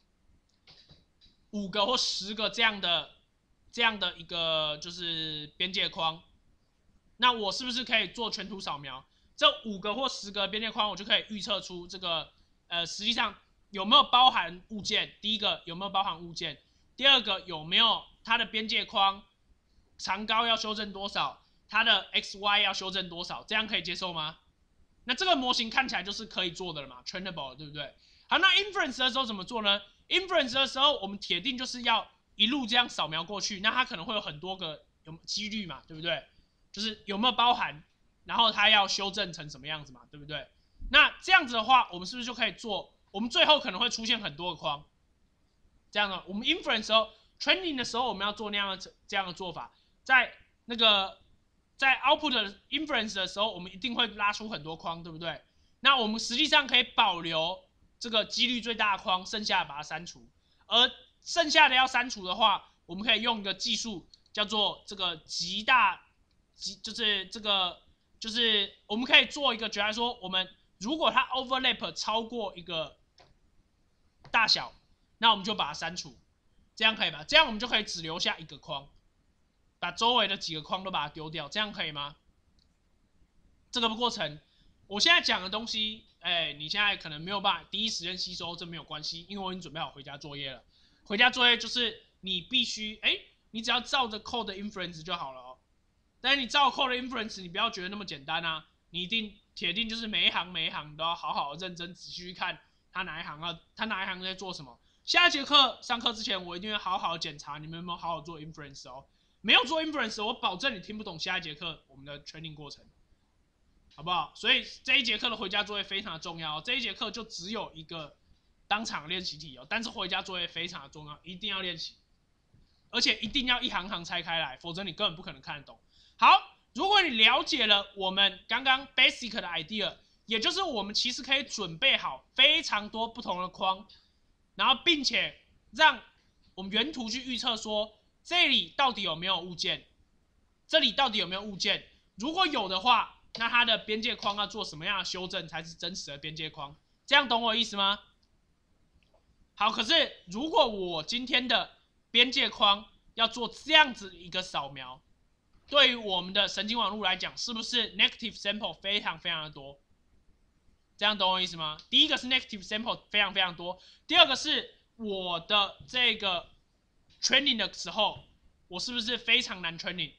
五个或十个这样的这样的一个就是边界框。那我是不是可以做全图扫描？这五个或十个边界框，我就可以预测出这个呃，实际上有没有包含物件？第一个有没有包含物件？第二个有没有它的边界框长高要修正多少？它的 x y 要修正多少？这样可以接受吗？那这个模型看起来就是可以做的了嘛 ，trainable 对不对？好，那 inference 的时候怎么做呢？inference 的时候，我们铁定就是要一路这样扫描过去，那它可能会有很多个有几率嘛，对不对？就是有没有包含，然后它要修正成什么样子嘛，对不对？那这样子的话，我们是不是就可以做？我们最后可能会出现很多个框，这样的，我们 inference 的时候 training 的时候，我们要做那样的这样的做法，在那个在 output 的 inference 的时候，我们一定会拉出很多框，对不对？那我们实际上可以保留这个几率最大的框，剩下的把它删除，而剩下的要删除的话，我们可以用一个技术叫做这个极大，极就是这个就是我们可以做一个，举例说，我们如果它 overlap 超过一个大小，那我们就把它删除，这样可以吧？这样我们就可以只留下一个框，把周围的几个框都把它丢掉，这样可以吗？这个过程，我现在讲的东西，哎，你现在可能没有办法第一时间吸收，这没有关系，因为我已经准备好回家作业了。回家作业就是你必须，哎，你只要照着 code 的 inference 就好了哦。但是你照 code 的 inference， 你不要觉得那么简单啊，你一定铁定就是每一行每一行都要好好的认真仔细去看他哪一行啊，他哪一行在做什么。下一节课上课之前，我一定会好好检查你们有没有好好做 inference 哦。没有做 inference， 我保证你听不懂下一节课我们的 training 过程，好不好？所以这一节课的回家作业非常的重要哦。这一节课就只有一个当场练习题哦，但是回家作业非常的重要，一定要练习，而且一定要一行行拆开来，否则你根本不可能看得懂。好，如果你了解了我们刚刚 basic 的 idea， 也就是我们其实可以准备好非常多不同的框，然后并且让我们原图去预测说这里到底有没有物件，这里到底有没有物件，如果有的话，那它的边界框要做什么样的修正才是真实的边界框？这样懂我意思吗？好，可是如果我今天的边界框要做这样子一个扫描，对于我们的神经网络来讲，是不是 negative sample 非常非常的多？这样懂我意思吗？第一个是 negative sample 非常非常多，第二个是我的这个 training 的时候，我是不是非常难 training？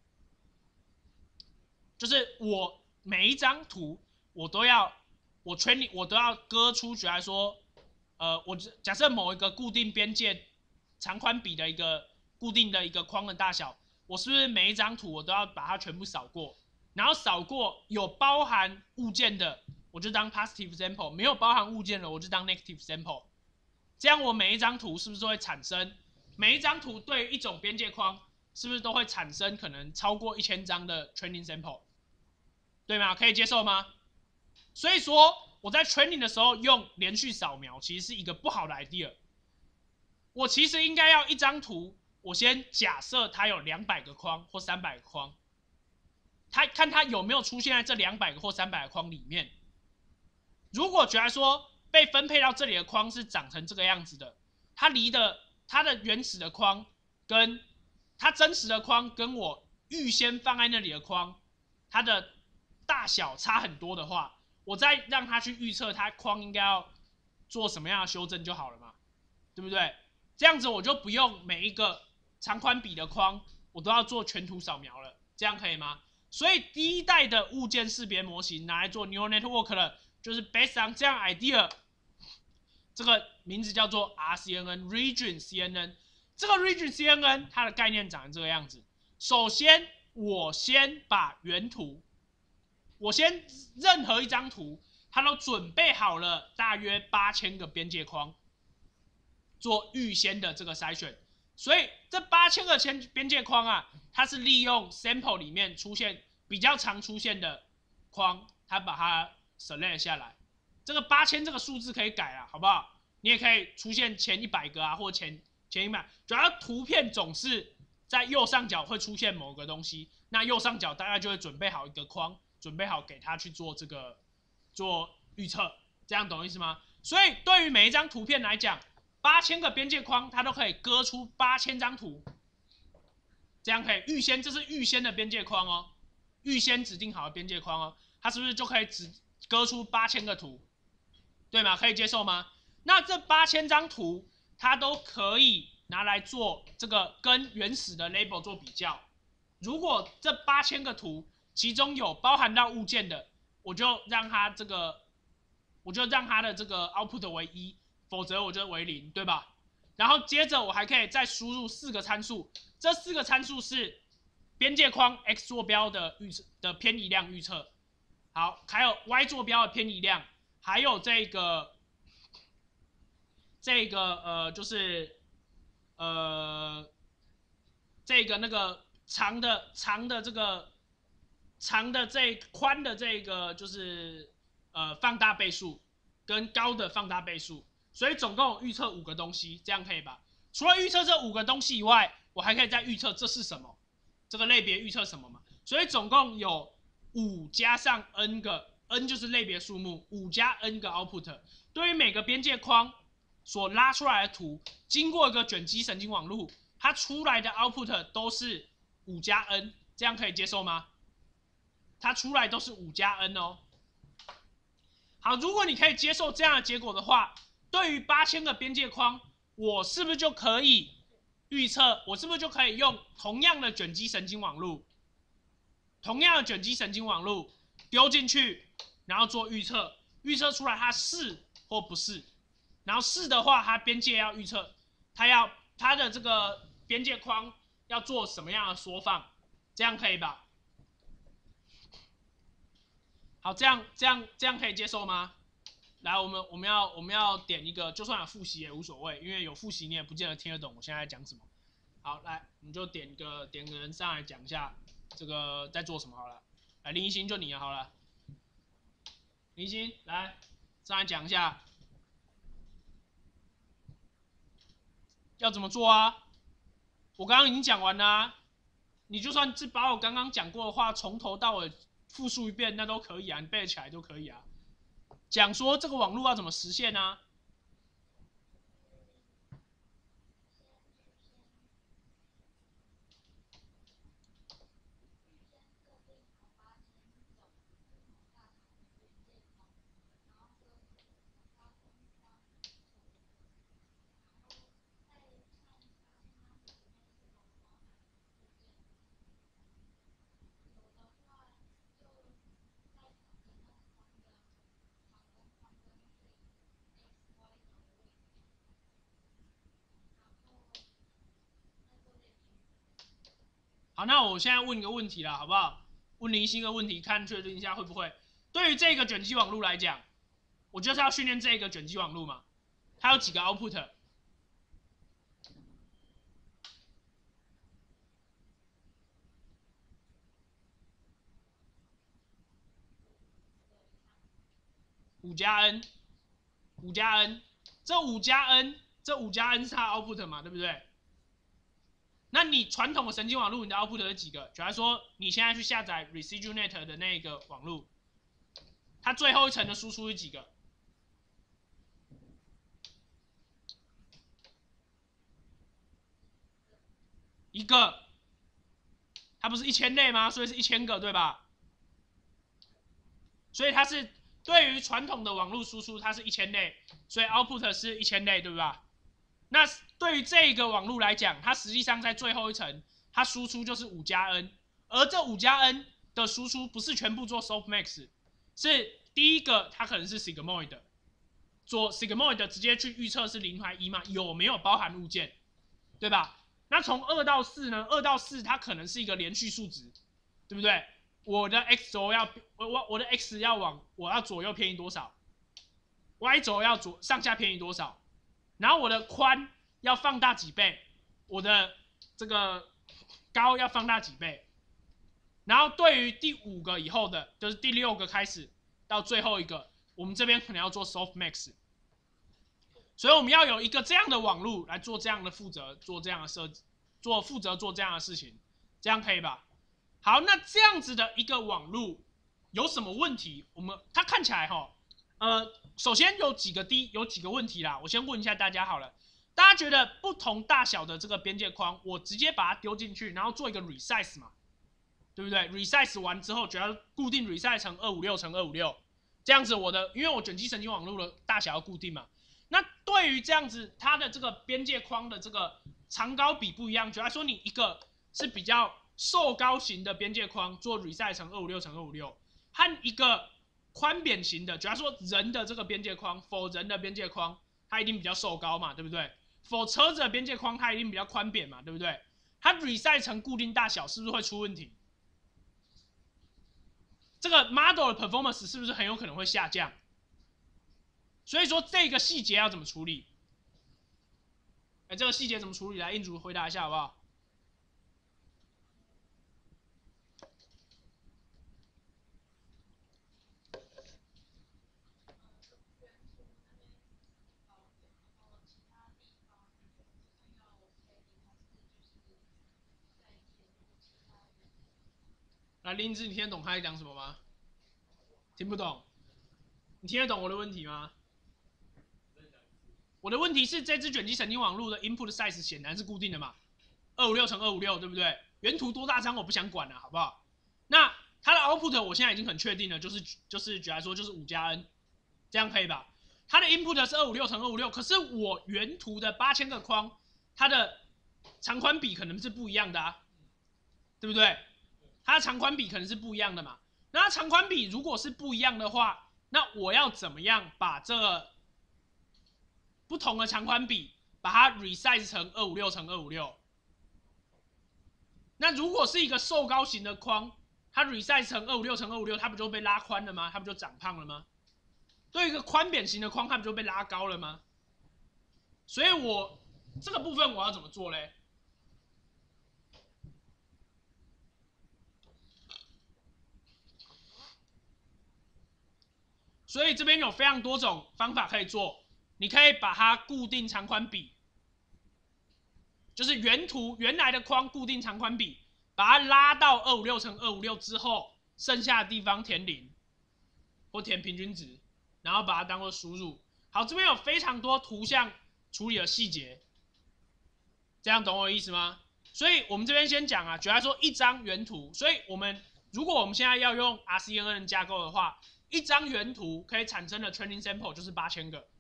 就是我每一张图我都要我 training 我都要割出去来说，呃，我假设某一个固定边界长宽比的一个固定的一个框的大小，我是不是每一张图我都要把它全部扫过？然后扫过有包含物件的，我就当 positive sample， 没有包含物件的，我就当 negative sample。这样我每一张图是不是会产生？每一张图对于一种边界框，是不是都会产生可能超过一千张的 training sample？ 对吗？可以接受吗？所以说我在 training 的时候用连续扫描，其实是一个不好的 idea。我其实应该要一张图，我先假设它有两百个框或三百个框，它看它有没有出现在这两百个或三百个框里面。如果觉得说被分配到这里的框是长成这个样子的，它离的它的原始的框跟它真实的框跟我预先放在那里的框，它的大小差很多的话，我再让它去预测它框应该要做什么样的修正就好了嘛，对不对？这样子我就不用每一个长宽比的框我都要做全图扫描了，这样可以吗？所以第一代的物件识别模型拿来做 neural network 的，就是 based on 这样 idea， 这个名字叫做 R C N N，Region C N N。这个 Region C N N 它的概念长成这个样子。首先，我先把原图，我先任何一张图，它都准备好了大约八千个边界框，做预先的这个筛选。所以这八千个边界框啊，它是利用 sample 里面出现比较常出现的框，它把它 select 下来。这个八千这个数字可以改啊，好不好？你也可以出现前一百个啊，或前前一百，主要图片总是在右上角会出现某个东西，那右上角大概就会准备好一个框，准备好给它去做这个做预测，这样懂我意思吗？所以对于每一张图片来讲，八千个边界框它都可以割出八千张图，这样可以预先，这是预先的边界框哦，预先指定好的边界框哦，它是不是就可以只割出八千个图？对吗？可以接受吗？那这八千张图，它都可以拿来做这个跟原始的 label 做比较。如果这八千个图其中有包含到物件的，我就让它这个，我就让它的这个 output 为一，否则我就为零，对吧？然后接着我还可以再输入四个参数，这四个参数是边界框 x 坐标的预测的偏移量预测，好，还有 y 坐标的偏移量，还有这个这个呃就是呃这个那个长的长的这个长的这宽的这个就是呃放大倍数跟高的放大倍数，所以总共预测五个东西，这样可以吧？除了预测这五个东西以外，我还可以再预测这是什么，这个类别预测什么嘛？所以总共有五加上 n 个 n 就是类别数目，五加 n 个 output。对于每个边界框所拉出来的图，经过一个卷积神经网路，它出来的 output 都是五加 n， 这样可以接受吗？它出来都是五加 n 哦。好，如果你可以接受这样的结果的话，对于八千个边界框，我是不是就可以预测？我是不是就可以用同样的卷积神经网路，同样的卷积神经网路丢进去，然后做预测，预测出来它是或不是，然后是的话，它边界要预测，它要它的这个边界框要做什么样的缩放，这样可以吧？好，这样这样这样可以接受吗？来，我们我们要我们要点一个，就算有复习也无所谓，因为有复习你也不见得听得懂我现在在讲什么。好，来，我们就点一个点个人上来讲一下这个在做什么好了。来，林一星就你了好了，林一星来上来讲一下要怎么做啊？我刚刚已经讲完了、啊，你就算是把我刚刚讲过的话从头到尾复述一遍，那都可以啊，你背得起来都可以啊。讲说这个网络要怎么实现呢、啊？好，那我现在问一个问题了，好不好？问林星的问题，看确定一下会不会。对于这个卷积网路来讲，我就是要训练这个卷积网路嘛。它有几个 output？ 五加 n， 五加 n， 这五加 n， 这五加 n 是它 output 嘛，对不对？那你传统的神经网路，你的 output 有几个？假如说你现在去下载 ResitualNet 的那个网路，它最后一层的输出是几个？一个。它不是一千类吗？所以是一千个，对吧？所以它是对于传统的网络输出，它是一千类，所以 output 是一千类，对吧？那对于这个网络来讲，它实际上在最后一层，它输出就是五加 n， 而这五加 n 的输出不是全部做 softmax， 是第一个它可能是 sigmoid， 做 sigmoid 直接去预测是零还一嘛，有没有包含物件，对吧？那从二到四呢？二到四它可能是一个连续数值，对不对？我的 x 轴要我我的 x 要往我要左右偏移多少 ，y 轴要左上下偏移多少，然后我的宽要放大几倍，我的这个高要放大几倍，然后对于第五个以后的，就是第六个开始到最后一个，我们这边可能要做 softmax。所以我们要有一个这样的网路来做这样的负责，做这样的设计，做负责做这样的事情，这样可以吧？好，那这样子的一个网路有什么问题？我们它看起来哈，呃，首先有几个第有几个问题啦，我先问一下大家好了，大家觉得不同大小的这个边界框，我直接把它丢进去，然后做一个 resize 嘛，对不对 ？resize 完之后，只要固定 resize 成二五六乘二五六，这样子我的，因为我卷积神经网路的大小要固定嘛。那对于这样子，它的这个边界框的这个长高比不一样，假如说你一个是比较瘦高型的边界框，做 resize 乘二五六乘二五六，和一个宽扁型的，假如说人的这个边界框 ，for 人的边界框，它一定比较瘦高嘛，对不对 ？for 车子的边界框，它一定比较宽扁嘛，对不对？ 它 resize 成固定大小是不是会出问题？这个 model 的 performance 是不是很有可能会下降？所以说这个细节要怎么处理？哎，这个细节怎么处理？来，印主回答一下好不好？来，林志，你听得懂他在讲什么吗？听不懂？你听得懂我的问题吗？我的问题是，这支卷积神经网络的 input size 显然是固定的嘛，二五六乘二五六，对不对？原图多大张我不想管了，好不好？那它的 output 我现在已经很确定了，就是就是举来说就是五加 n， 这样可以吧？它的 input 是二五六乘二五六，可是我原图的八千个框，它的长宽比可能是不一样的啊，对不对？它的长宽比可能是不一样的嘛。那它长宽比如果是不一样的话，那我要怎么样把这个不同的长宽比把它 resize 成二五六乘二五六？那如果是一个瘦高型的框，它 resize 成二五六乘二五六，它不就被拉宽了吗？它不就长胖了吗？对一个宽扁型的框，它不就被拉高了吗？所以我这个部分我要怎么做嘞？所以这边有非常多种方法可以做，你可以把它固定长宽比，就是原图原来的框固定长宽比，把它拉到二五六乘二五六之后，剩下的地方填零或填平均值，然后把它当做输入。好，这边有非常多图像处理的细节，这样懂我的意思吗？所以我们这边先讲啊，举例来说一张原图，所以我们如果我们现在要用 R C N N 架构的话，一张原图可以产生的 training sample 就是八千个，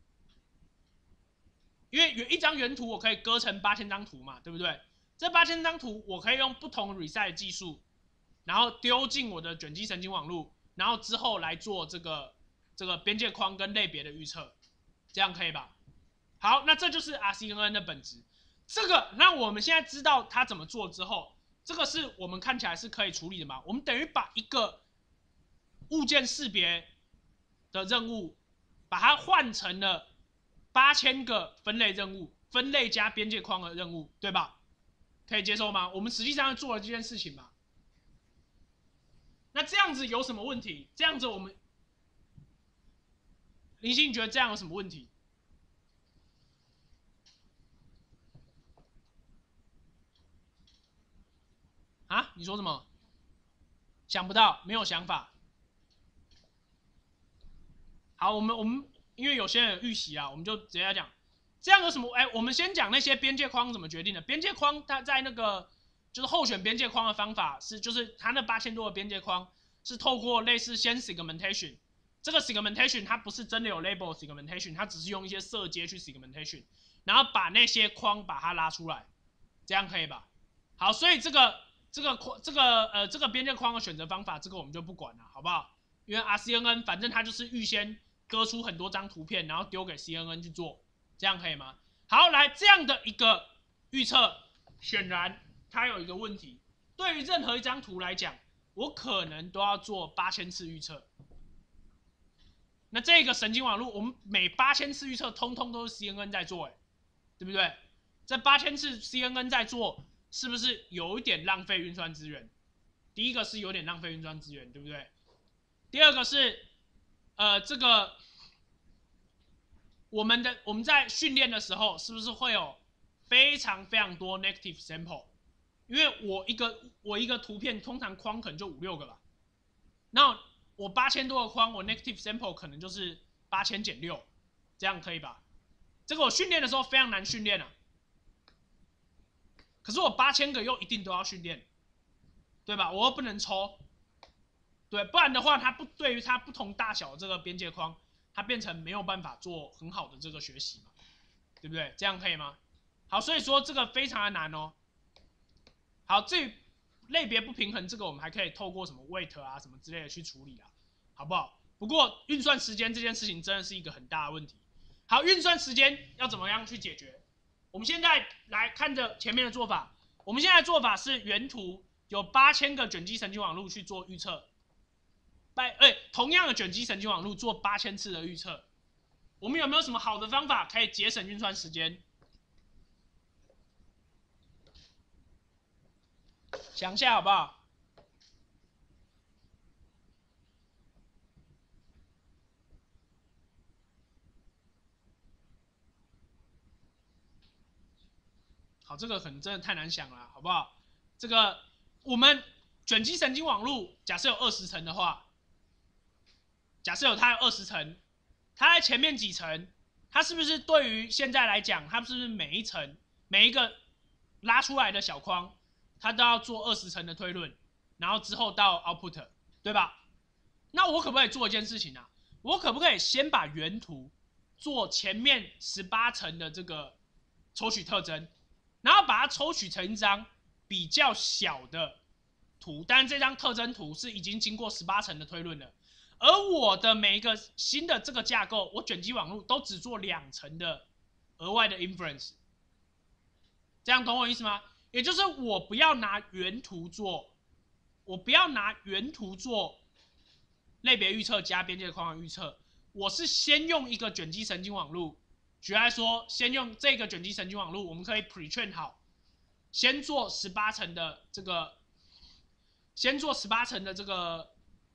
因为一张原图我可以割成八千张图嘛，对不对？这八千张图我可以用不同 resize 技术，然后丢进我的卷积神经网络，然后之后来做这个这个边界框跟类别的预测，这样可以吧？好，那这就是 R C N N 的本质。这个，那我们现在知道它怎么做之后，这个是我们看起来是可以处理的嘛？我们等于把一个物件识别的任务，把它换成了八千个分类任务，分类加边界框的任务，对吧？可以接受吗？我们实际上做了这件事情嘛？那这样子有什么问题？这样子我们林星觉得这样有什么问题？啊？你说什么？想不到，没有想法。好，我们我们因为有些人有预习啊，我们就直接讲，这样有什么？哎，我们先讲那些边界框怎么决定的。边界框它在那个就是候选边界框的方法是，就是它那八千多个边界框是透过类似先 segmentation， 这个 segmentation 它不是真的有 label segmentation， 它只是用一些色阶去 segmentation， 然后把那些框把它拉出来，这样可以吧？好，所以这个这个这个呃这个边界框的选择方法，这个我们就不管了，好不好？因为 R C N N 反正它就是预先割出很多张图片，然后丢给 C N N 去做，这样可以吗？好，来这样的一个预测，显然它有一个问题，对于任何一张图来讲，我可能都要做八千次预测。那这个神经网络，我们每八千次预测，通通都是 C N N 在做，哎，对不对？这八千次 C N N 在做，是不是有一点浪费运算资源？第一个是有点浪费运算资源，对不对？第二个是，呃，这个我们的我们在训练的时候，是不是会有非常非常多 negative sample？ 因为我一个我一个图片通常框可能就五六个吧，那我八千多个框，我 negative sample 可能就是八千减六，这样可以吧？这个我训练的时候非常难训练啊。可是我八千个又一定都要训练，对吧？我又不能抽。对，不然的话，它不对于它不同大小的这个边界框，它变成没有办法做很好的这个学习嘛，对不对？这样可以吗？好，所以说这个非常的难哦。好，至于类别不平衡，这个我们还可以透过什么 weight 啊什么之类的去处理啊，好不好？不过运算时间这件事情真的是一个很大的问题。好，运算时间要怎么样去解决？我们现在来看着前面的做法， 我们现在做法是原图有八千个卷积神经网路去做预测，哎、欸，同样的卷积神经网路做八千次的预测，我们有没有什么好的方法可以节省运算时间？想一下好不好？好，这个可能真的太难想了，好不好？这个我们卷积神经网路假设有二十层的话，假设有它有二十层，它在前面几层，它是不是对于现在来讲，它是不是每一层每一个拉出来的小框，它都要做二十层的推论，然后之后到 output， 对吧？那我可不可以做一件事情啊？我可不可以先把原图做前面十八层的这个抽取特征，然后把它抽取成一张比较小的图，但这张特征图是已经经过十八层的推论了。而我的每一个新的这个架构，我卷积网路都只做两层的额外的 inference， 这样懂我意思吗？也就是我不要拿原图做，我不要拿原图做类别预测加边界框的预测，我是先用一个卷积神经网路，举例来说，先用这个卷积神经网路，我们可以 pre-train 好，先做十八层的这个，先做十八层的这个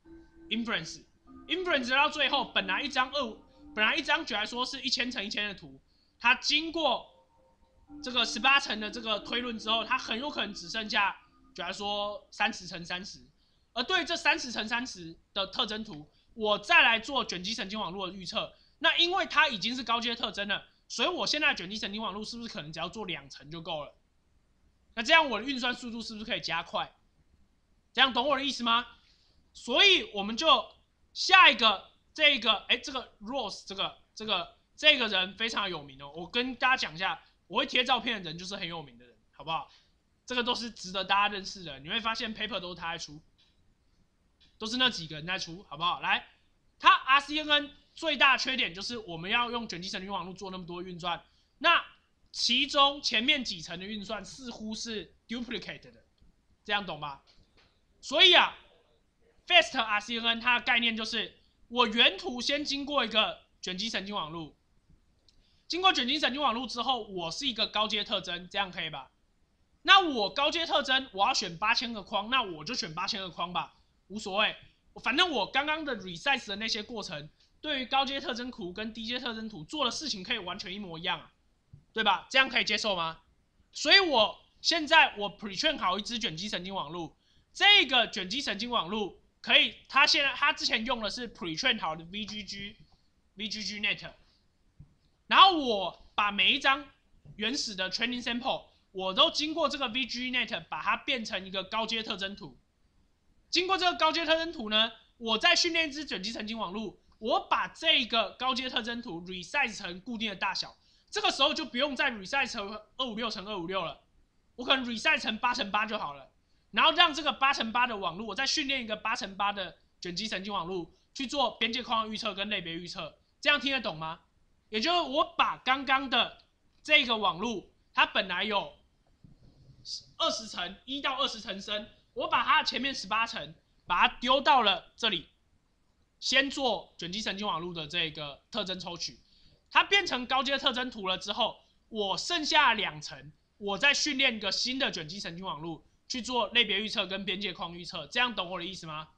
inference。inference 到最后，本来一张二，本来一张举来说是一千乘一千的图，它经过这个十八层的这个推论之后，它很有可能只剩下举来说三十乘三十，而对这三十乘三十的特征图，我再来做卷积神经网络的预测。那因为它已经是高阶特征了，所以我现在的卷积神经网络是不是可能只要做两层就够了？那这样我的运算速度是不是可以加快？这样懂我的意思吗？所以我们就下一个这个，哎，这个 Rose 这个这个这个人非常有名哦。我跟大家讲一下，我会贴照片的人就是很有名的人，好不好？这个都是值得大家认识的。你会发现 paper 都是他在出，都是那几个人在出，好不好？来，它 R C N N 最大缺点就是我们要用卷积神经网络做那么多运算，那其中前面几层的运算似乎是 duplicate 的，这样懂吗？所以啊 ，Fast R C N N 它的概念就是我原图先经过一个卷积神经网络，经过卷积神经网络之后，我是一个高阶特征，这样可以吧？那我高阶特征我要选八千个框，那我就选八千个框吧，无所谓。反正我刚刚的 resize 的那些过程，对于高阶特征图跟低阶特征图做的事情可以完全一模一样、啊，对吧？这样可以接受吗？所以我现在我 pre-train 好一支卷积神经网络，这个卷积神经网络可以，它现在它之前用的是 pre-train 好的 V G G V G G net， 然后我把每一张原始的 training sample 我都经过这个 V G G net 把它变成一个高阶特征图。经过这个高阶特征图呢，我再训练一支卷积神经网络，我把这个高阶特征图 resize 成固定的大小，这个时候就不用再 resize 成二五六乘二五六了，我可能 resize 成八乘八就好了，然后让这个八乘八的网络，我再训练一个八乘八的卷积神经网络去做边界框预测跟类别预测，这样听得懂吗？也就是我把刚刚的这个网络，它本来有二十层，一到二十层深。我把它前面十八层把它丢到了这里，先做卷积神经网络的这个特征抽取，它变成高阶特征图了之后，我剩下两层，我再训练一个新的卷积神经网络去做类别预测跟边界框预测，这样懂我的意思吗？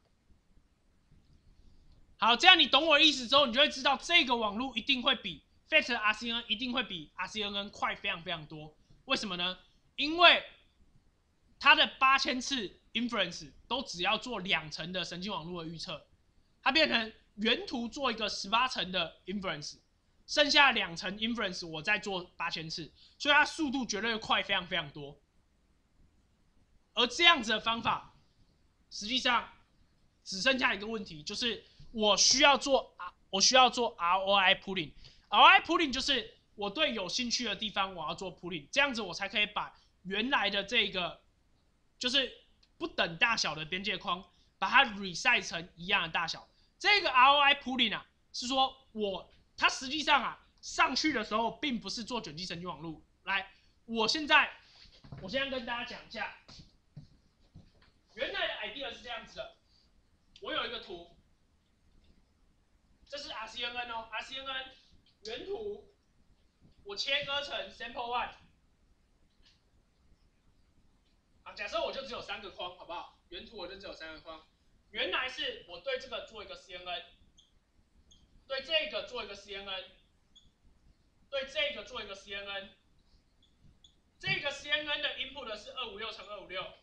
好，这样你懂我的意思之后，你就会知道这个网络一定会比 Fast R C N N 一定会比 R C N N 快非常非常多。为什么呢？因为它的八千次 inference 都只要做两层的神经网络的预测，它变成原图做一个十八层的 inference， 剩下两层 inference 我再做八千次，所以它速度绝对快非常非常多。而这样子的方法，实际上只剩下一个问题，就是我需要做我需要做 R O I pooling。R O I pooling 就是我对有兴趣的地方我要做 pooling， 这样子我才可以把原来的这个就是不等大小的边界框，把它 resize 成一样的大小。这个 R O I pooling 啊，是说我它实际上啊上去的时候并不是做卷积神经网络。来，我现在我现在跟大家讲一下，原来的 idea 是这样子的，我有一个图，这是 R C N N 哦 ，R C N N 原图，我切割成 sample one。啊，假设我就只有三个框，好不好？原图我就只有三个框。原来是我对这个做一个 C N N， 对这个做一个 C N N， 对这个做一个 C N N， 这个 C N N 的 input 是二五六乘二五六，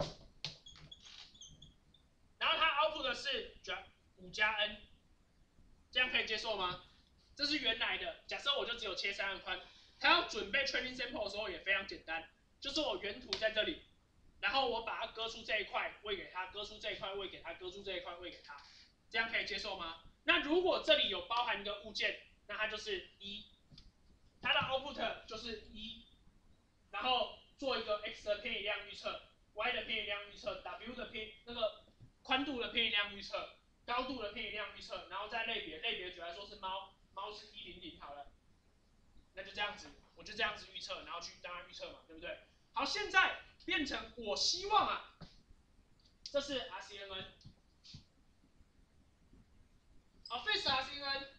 然后它 output 的是五加 n， 这样可以接受吗？这是原来的。假设我就只有切三个宽，它要准备 training sample 的时候也非常简单，就是我原图在这里。然后我把它割出这一块喂给他，割出这一块喂给他，割出这一块喂给他，这样可以接受吗？那如果这里有包含一个物件，那它就是一，它的 output 就是一，然后做一个 x 的偏移量预测 ，y 的偏移量预测 ，w 的偏那个宽度的偏移量预测，高度的偏移量预测，然后再类别，类别举来说是猫，猫是一零零好了，那就这样子，我就这样子预测，然后去当然预测嘛，对不对？好，现在变成我希望啊，这是 R C N N， 好 ，face R C N N，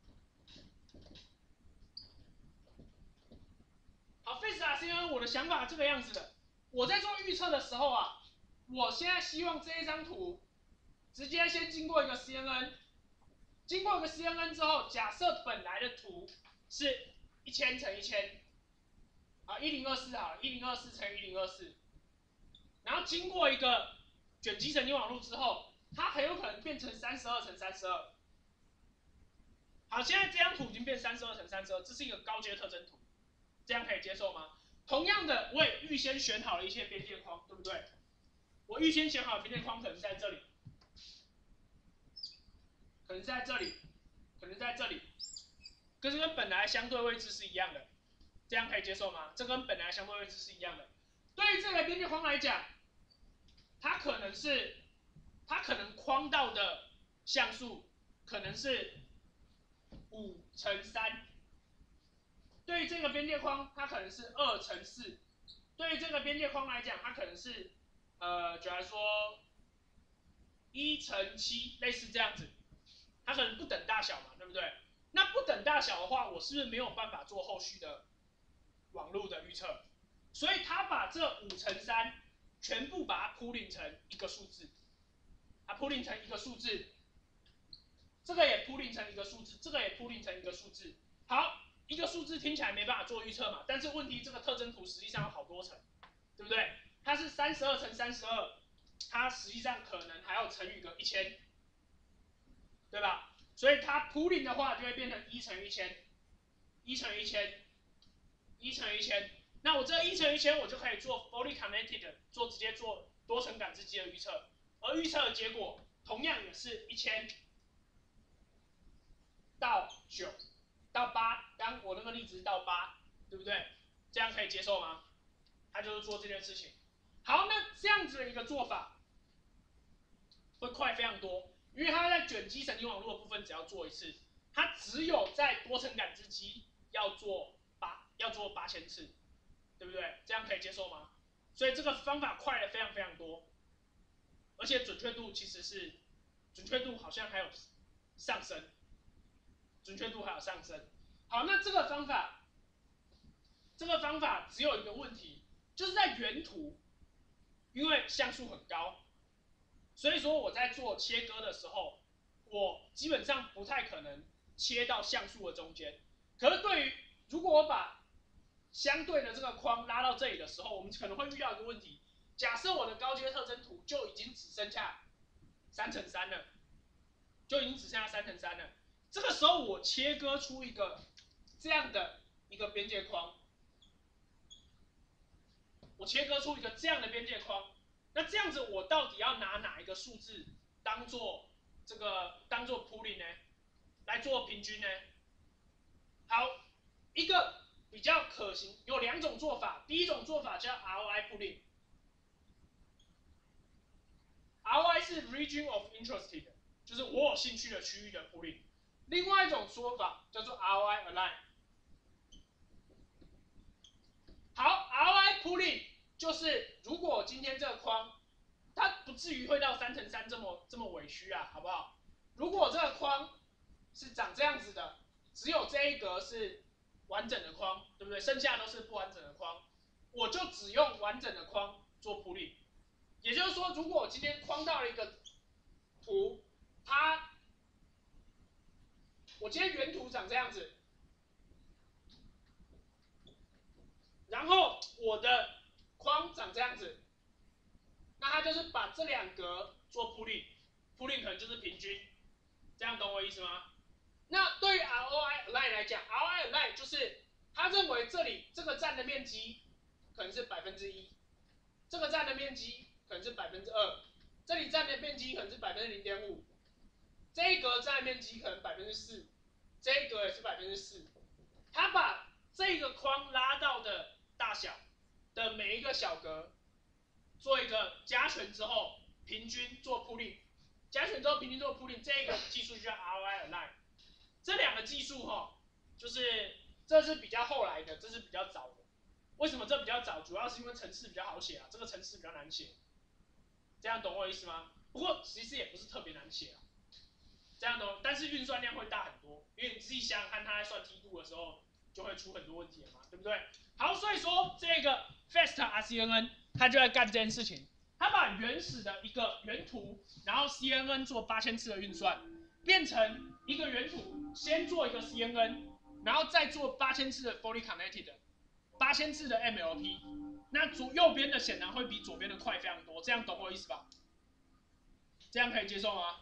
好 ，face R C N N， 我的想法这个样子的，我在做预测的时候啊，我现在希望这一张图直接先经过一个 C N N， 经过一个 C N N 之后，假设本来的图是一千乘一千，啊，一零二四好了，一零二四乘一零二四。然后经过一个卷积神经网络之后，它很有可能变成三十二乘三十二。好，现在这张图已经变三十二乘三十二，这是一个高阶特征图，这样可以接受吗？同样的，我也预先选好了一些边界框，对不对？我预先选好的边界框可能在这里，可能在这里，可能在这里，跟跟本来相对位置是一样的，这样可以接受吗？这跟本来相对位置是一样的。对于这个边界框来讲，它可能是，它可能框到的像素可能是五乘三，对于这个边界框，它可能是二乘四，对于这个边界框来讲，它可能是，呃，举来说一乘七，类似这样子，它可能不等大小嘛，对不对？那不等大小的话，我是不是没有办法做后续的网络的预测？所以它把这五乘三全部把它 pooling 成一个数字，它 pooling 成一个数字，这个也 pooling 成一个数字，这个也 pooling 成一个数字。好，一个数字听起来没办法做预测嘛，但是问题这个特征图实际上有好多层，对不对？它是三十二乘三十二，它实际上可能还要乘以个一千，对吧？所以它 pooling 的话就会变成一乘一千，一乘一千，一乘一千。那我这一乘一千，我就可以做 fully connected， 做直接做多层感知机的预测，而预测的结果同样也是一千到九到八，刚我那个例子是到八，对不对？这样可以接受吗？他就是做这件事情。好，那这样子的一个做法会快非常多，因为它在卷积神经网络的部分只要做一次，它只有在多层感知机要做八要做八千次，对不对？这样可以接受吗？所以这个方法快了非常非常多，而且准确度其实是准确度好像还有上升，准确度还有上升。好，那这个方法，这个方法只有一个问题，就是在原图，因为像素很高，所以说我在做切割的时候，我基本上不太可能切到像素的中间。可是对于如果我把相对的这个框拉到这里的时候，我们可能会遇到一个问题。假设我的高阶特征图就已经只剩下三乘三了，就已经只剩下三乘三了。这个时候我切割出一个这样的一个边界框，我切割出一个这样的边界框，那这样子我到底要拿哪一个数字当做这个当做 pooling 呢？来做平均呢？好，一个比较可行，有两种做法。第一种做法叫 R O I pooling，R O I 是 region of interest， 就是我有兴趣的区域的 pooling。另外一种说法叫做 R O I align。好 ，R O I pooling 就是如果今天这个框，它不至于会到三乘三这么这么委屈啊，好不好？如果这个框是长这样子的，只有这一格是完整的框，对不对？剩下都是不完整的框，我就只用完整的框做铺例。也就是说，如果我今天框到了一个图，它我今天原图长这样子，然后我的框长这样子，那它就是把这两格做铺例，铺例可能就是平均，这样懂我意思吗？那对于 R O I align 来讲 ，R O I align 就是他认为这里这个占的面积可能是百分之一，这个占的面积可能是百分之二，这里占的面积可能是百分之零点五，这一格占的面积可能百分之四，这一格也是百分之四。他把这个框拉到的大小的每一个小格做一个加权之后，平均做铺例，加权之后平均做铺例，这个技术就叫 R O I align。这两个技术哈，就是这是比较后来的，这是比较早的。为什么这比较早？主要是因为程式比较好写啊，这个程式比较难写。这样懂我意思吗？不过其实也不是特别难写啊，这样懂。但是运算量会大很多，因为你自己想想看，它在算梯度的时候就会出很多问题了嘛，对不对？好，所以说这个 Fast R C N N 它就在干这件事情，它把原始的一个原图，然后 C N N 做八千次的运算，变成一个原图，先做一个 C N N， 然后再做八千次的 fully connected， 八千次的 M L P。那左右边的显然会比左边的快非常多，这样懂我意思吧？这样可以接受吗？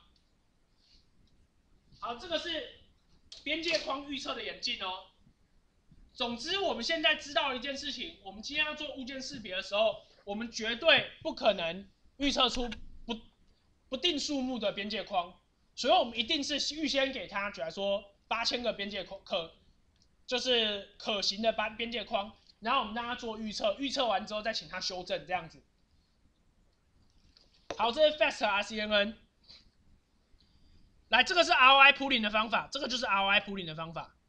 好，这个是边界框预测的演进哦。总之，我们现在知道一件事情：我们今天要做物件识别的时候，我们绝对不可能预测出不不定数目的边界框，所以我们一定是预先给它，举来说八千个边界框可，就是可行的边边界框，然后我们让它做预测，预测完之后再请它修正，这样子。好，这是 Fast R C N N。来，这个是 R O I pooling 的方法，这个就是 R O I pooling 的方法。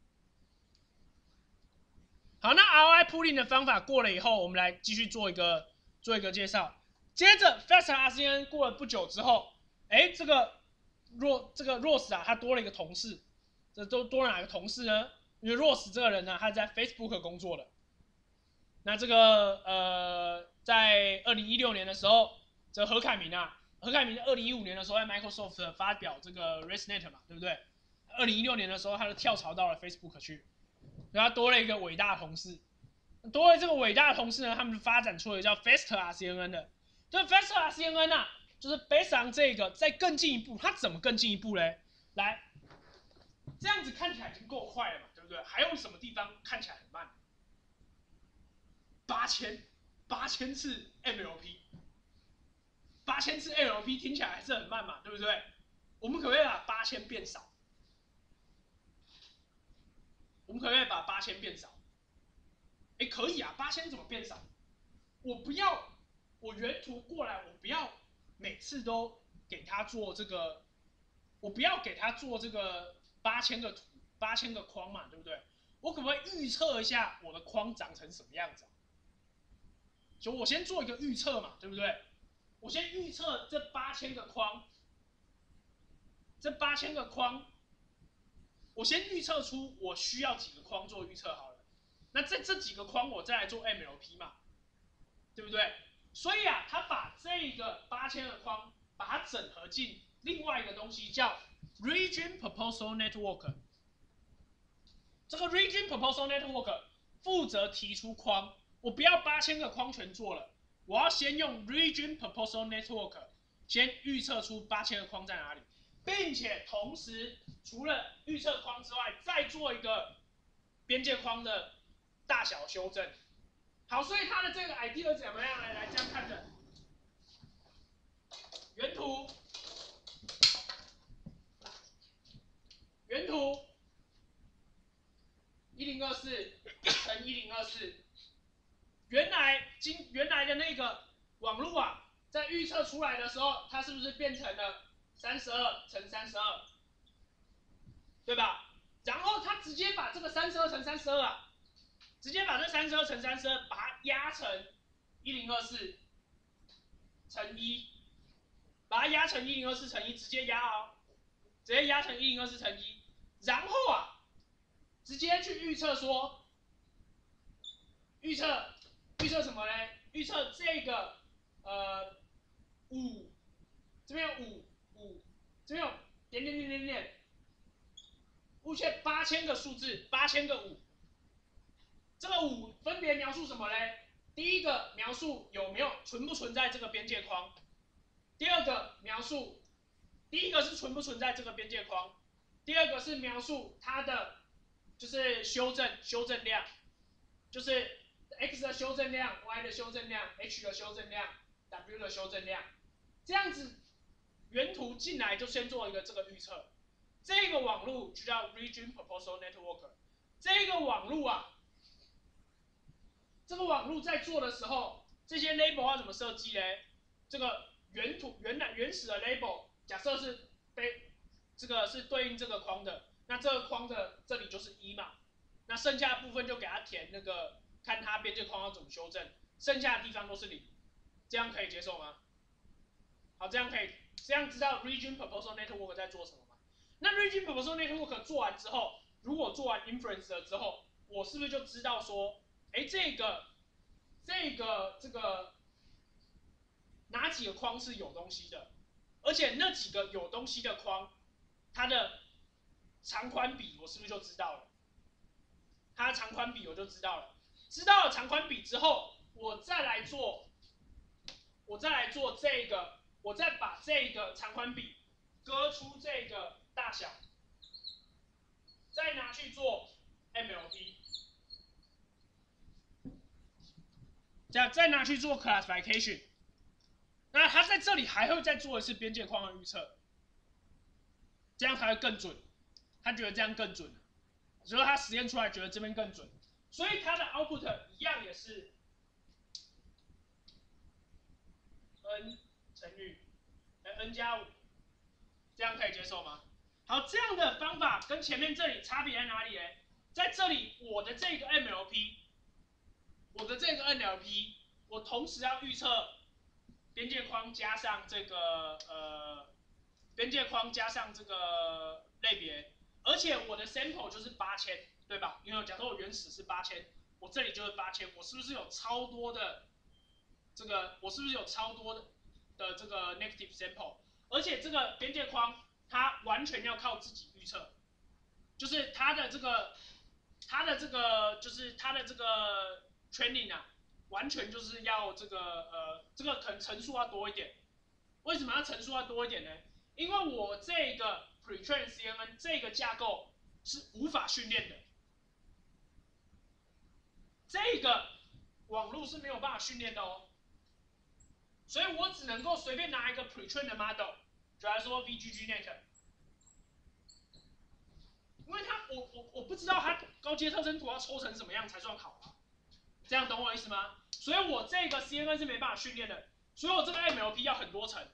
好，那 R O I pooling 的方法过了以后，我们来继续做一个做一个介绍。接着 Fast R C N 过了不久之后，哎，这个若这个 Ross 啊，他多了一个同事，这都多了哪个同事呢？因为 Ross 这个人呢，他在 Facebook 工作的。那这个呃，在二零一六年的时候，这何凯明啊，何凯明在二零一五年的时候在 Microsoft 发表这个 ResNet 嘛，对不对？二零一六年的时候，他就跳槽到了 Facebook 去。然后多了一个伟大的同事，多了这个伟大的同事呢，他们发展出了叫 Fast R C N N 的。这 Fast R C N N 啊，就是 based on 这个，再更进一步，它怎么更进一步嘞？来，这样子看起来已经够快了嘛，对不对？还有什么地方看起来很慢？八千，八千次 M L P， 八千次 M L P 听起来还是很慢嘛，对不对？我们可不可以把八千变少？我们可不可以把八千变少？哎，可以啊，八千怎么变少？我不要，我原图过来，我不要每次都给他做这个，我不要给他做这个八千个图，八千个框嘛，对不对？我可不可以预测一下我的框长成什么样子、啊？就我先做一个预测嘛，对不对？我先预测这八千个框，这八千个框，我先预测出我需要几个框做预测好了。那这这几个框我再来做 M L P 嘛，对不对？所以啊，他把这个八千个框，把它整合进另外一个东西叫 Region Proposal Network。这个 Region Proposal Network 负责提出框，我不要八千个框全做了，我要先用 Region Proposal Network 先预测出八千个框在哪里，并且同时除了预测框之外，再做一个边界框的大小修正。好，所以它的这个 idea 怎么样来？来这样看着，原图，原图一零二四乘一零二四，原来今原来的那个网络啊，在预测出来的时候，它是不是变成了三十二乘三十二，对吧？然后它直接把这个三十二乘三十二啊，直接把这三十二乘三十二把它压成一零二四乘一，把它压成一零二四乘一，直接压哦，直接压成一零二四乘一，然后啊，直接去预测说，预测预测什么呢？预测这个呃五，这边有五五，这边有点点点点点，预测八千个数字，八千个五。这个五分别描述什么呢？第一个描述有没有存不存在这个边界框，第二个描述，第一个是存不存在这个边界框，第二个是描述它的就是修正修正量，就是 x 的修正量、y 的修正量、h 的修正量、w 的修正量，这样子原图进来就先做一个这个预测。这个网路就叫 Region Proposal Network。这个网路啊。这个网路在做的时候，这些 label 要怎么设计呢？这个原图原来原始的 label， 假设是被这个是对应这个框的，那这个框的这里就是一嘛，那剩下的部分就给它填那个，看它边界框要怎么修正，剩下的地方都是零，这样可以接受吗？好，这样可以，这样知道 Region Proposal Network 在做什么吗？那 Region Proposal Network 做完之后，如果做完 inference 了之后，我是不是就知道说？哎，这个这个这个哪几个框是有东西的，而且那几个有东西的框，它的长宽比我是不是就知道了？它的长宽比我就知道了。知道了长宽比之后，我再来做，我再来做这个，我再把这个长宽比割出这个大小，再拿去做 M L P。这样再拿去做 classification， 那他在这里还会再做一次边界框的预测，这样才会更准。他觉得这样更准，所以他实验出来觉得这边更准，所以他的 output 一样也是 n 乘以 n 加五，这样可以接受吗？好，这样的方法跟前面这里差别在哪里呢？在这里我的这个 M L P， 我的这个 N L P， 我同时要预测边界框加上这个呃边界框加上这个类别，而且我的 sample 就是八千，对吧？因为假设我原始是八千，我这里就是八千，我是不是有超多的这个？我是不是有超多的的这个 negative sample？ 而且这个边界框它完全要靠自己预测，就是它的这个它的这个就是它的这个 training 啊。完全就是要这个呃，这个可能层数要多一点。为什么要层数要多一点呢？因为我这个 pretrain C N N 这个架构是无法训练的，这个网络是没有办法训练的哦。所以我只能够随便拿一个 pretrain 的 model， 就来说 V G G Net， 因为它我我我不知道它高阶特征图要抽成什么样才算好啊。这样懂我意思吗？所以我这个 C N N 是没办法训练的，所以我这个 M L P 要很多层。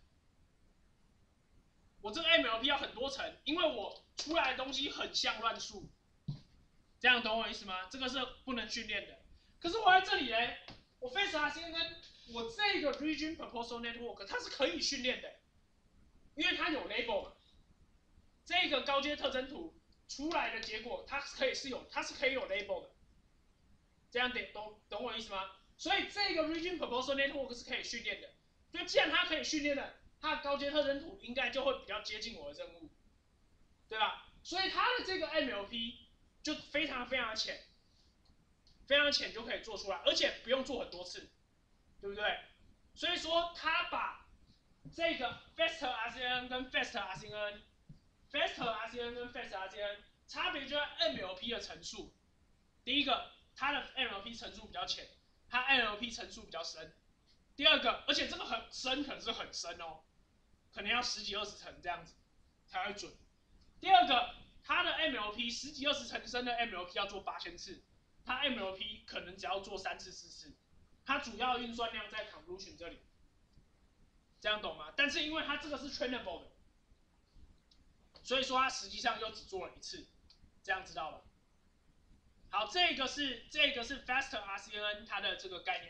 我这个 M L P 要很多层，因为我出来的东西很像乱数。这样懂我意思吗？这个是不能训练的。可是我在这里呢，我 FastR C N N， 我这个 Region Proposal Network 它是可以训练的，因为它有 label 嘛。这个高阶特征图出来的结果，它可以是有，它是可以有 label 的。这样得懂懂我意思吗？所以这个 Region Proposal Network 是可以训练的。就既然它可以训练的，它的高阶特征图应该就会比较接近我的任务，对吧？所以它的这个 M L P 就非常非常浅，非常浅就可以做出来，而且不用做很多次，对不对？所以说它把这个 Faster R C N 跟 Faster R C N、Faster R C N 跟 Faster R C N 差别就在 M L P 的层数。第一个，它的 M L P 层数比较浅，它 M L P 层数比较深。第二个，而且这个很深，可能是很深哦，可能要十几二十层这样子才会准。第二个，它的 M L P 十几二十层深的 M L P 要做八千次，它 M L P 可能只要做三次四次，它主要运算量在 convolution 这里，这样懂吗？但是因为它这个是 trainable 的，所以说它实际上又只做了一次，这样知道了。好，这个是这个是 Faster R C N 它的这个概念。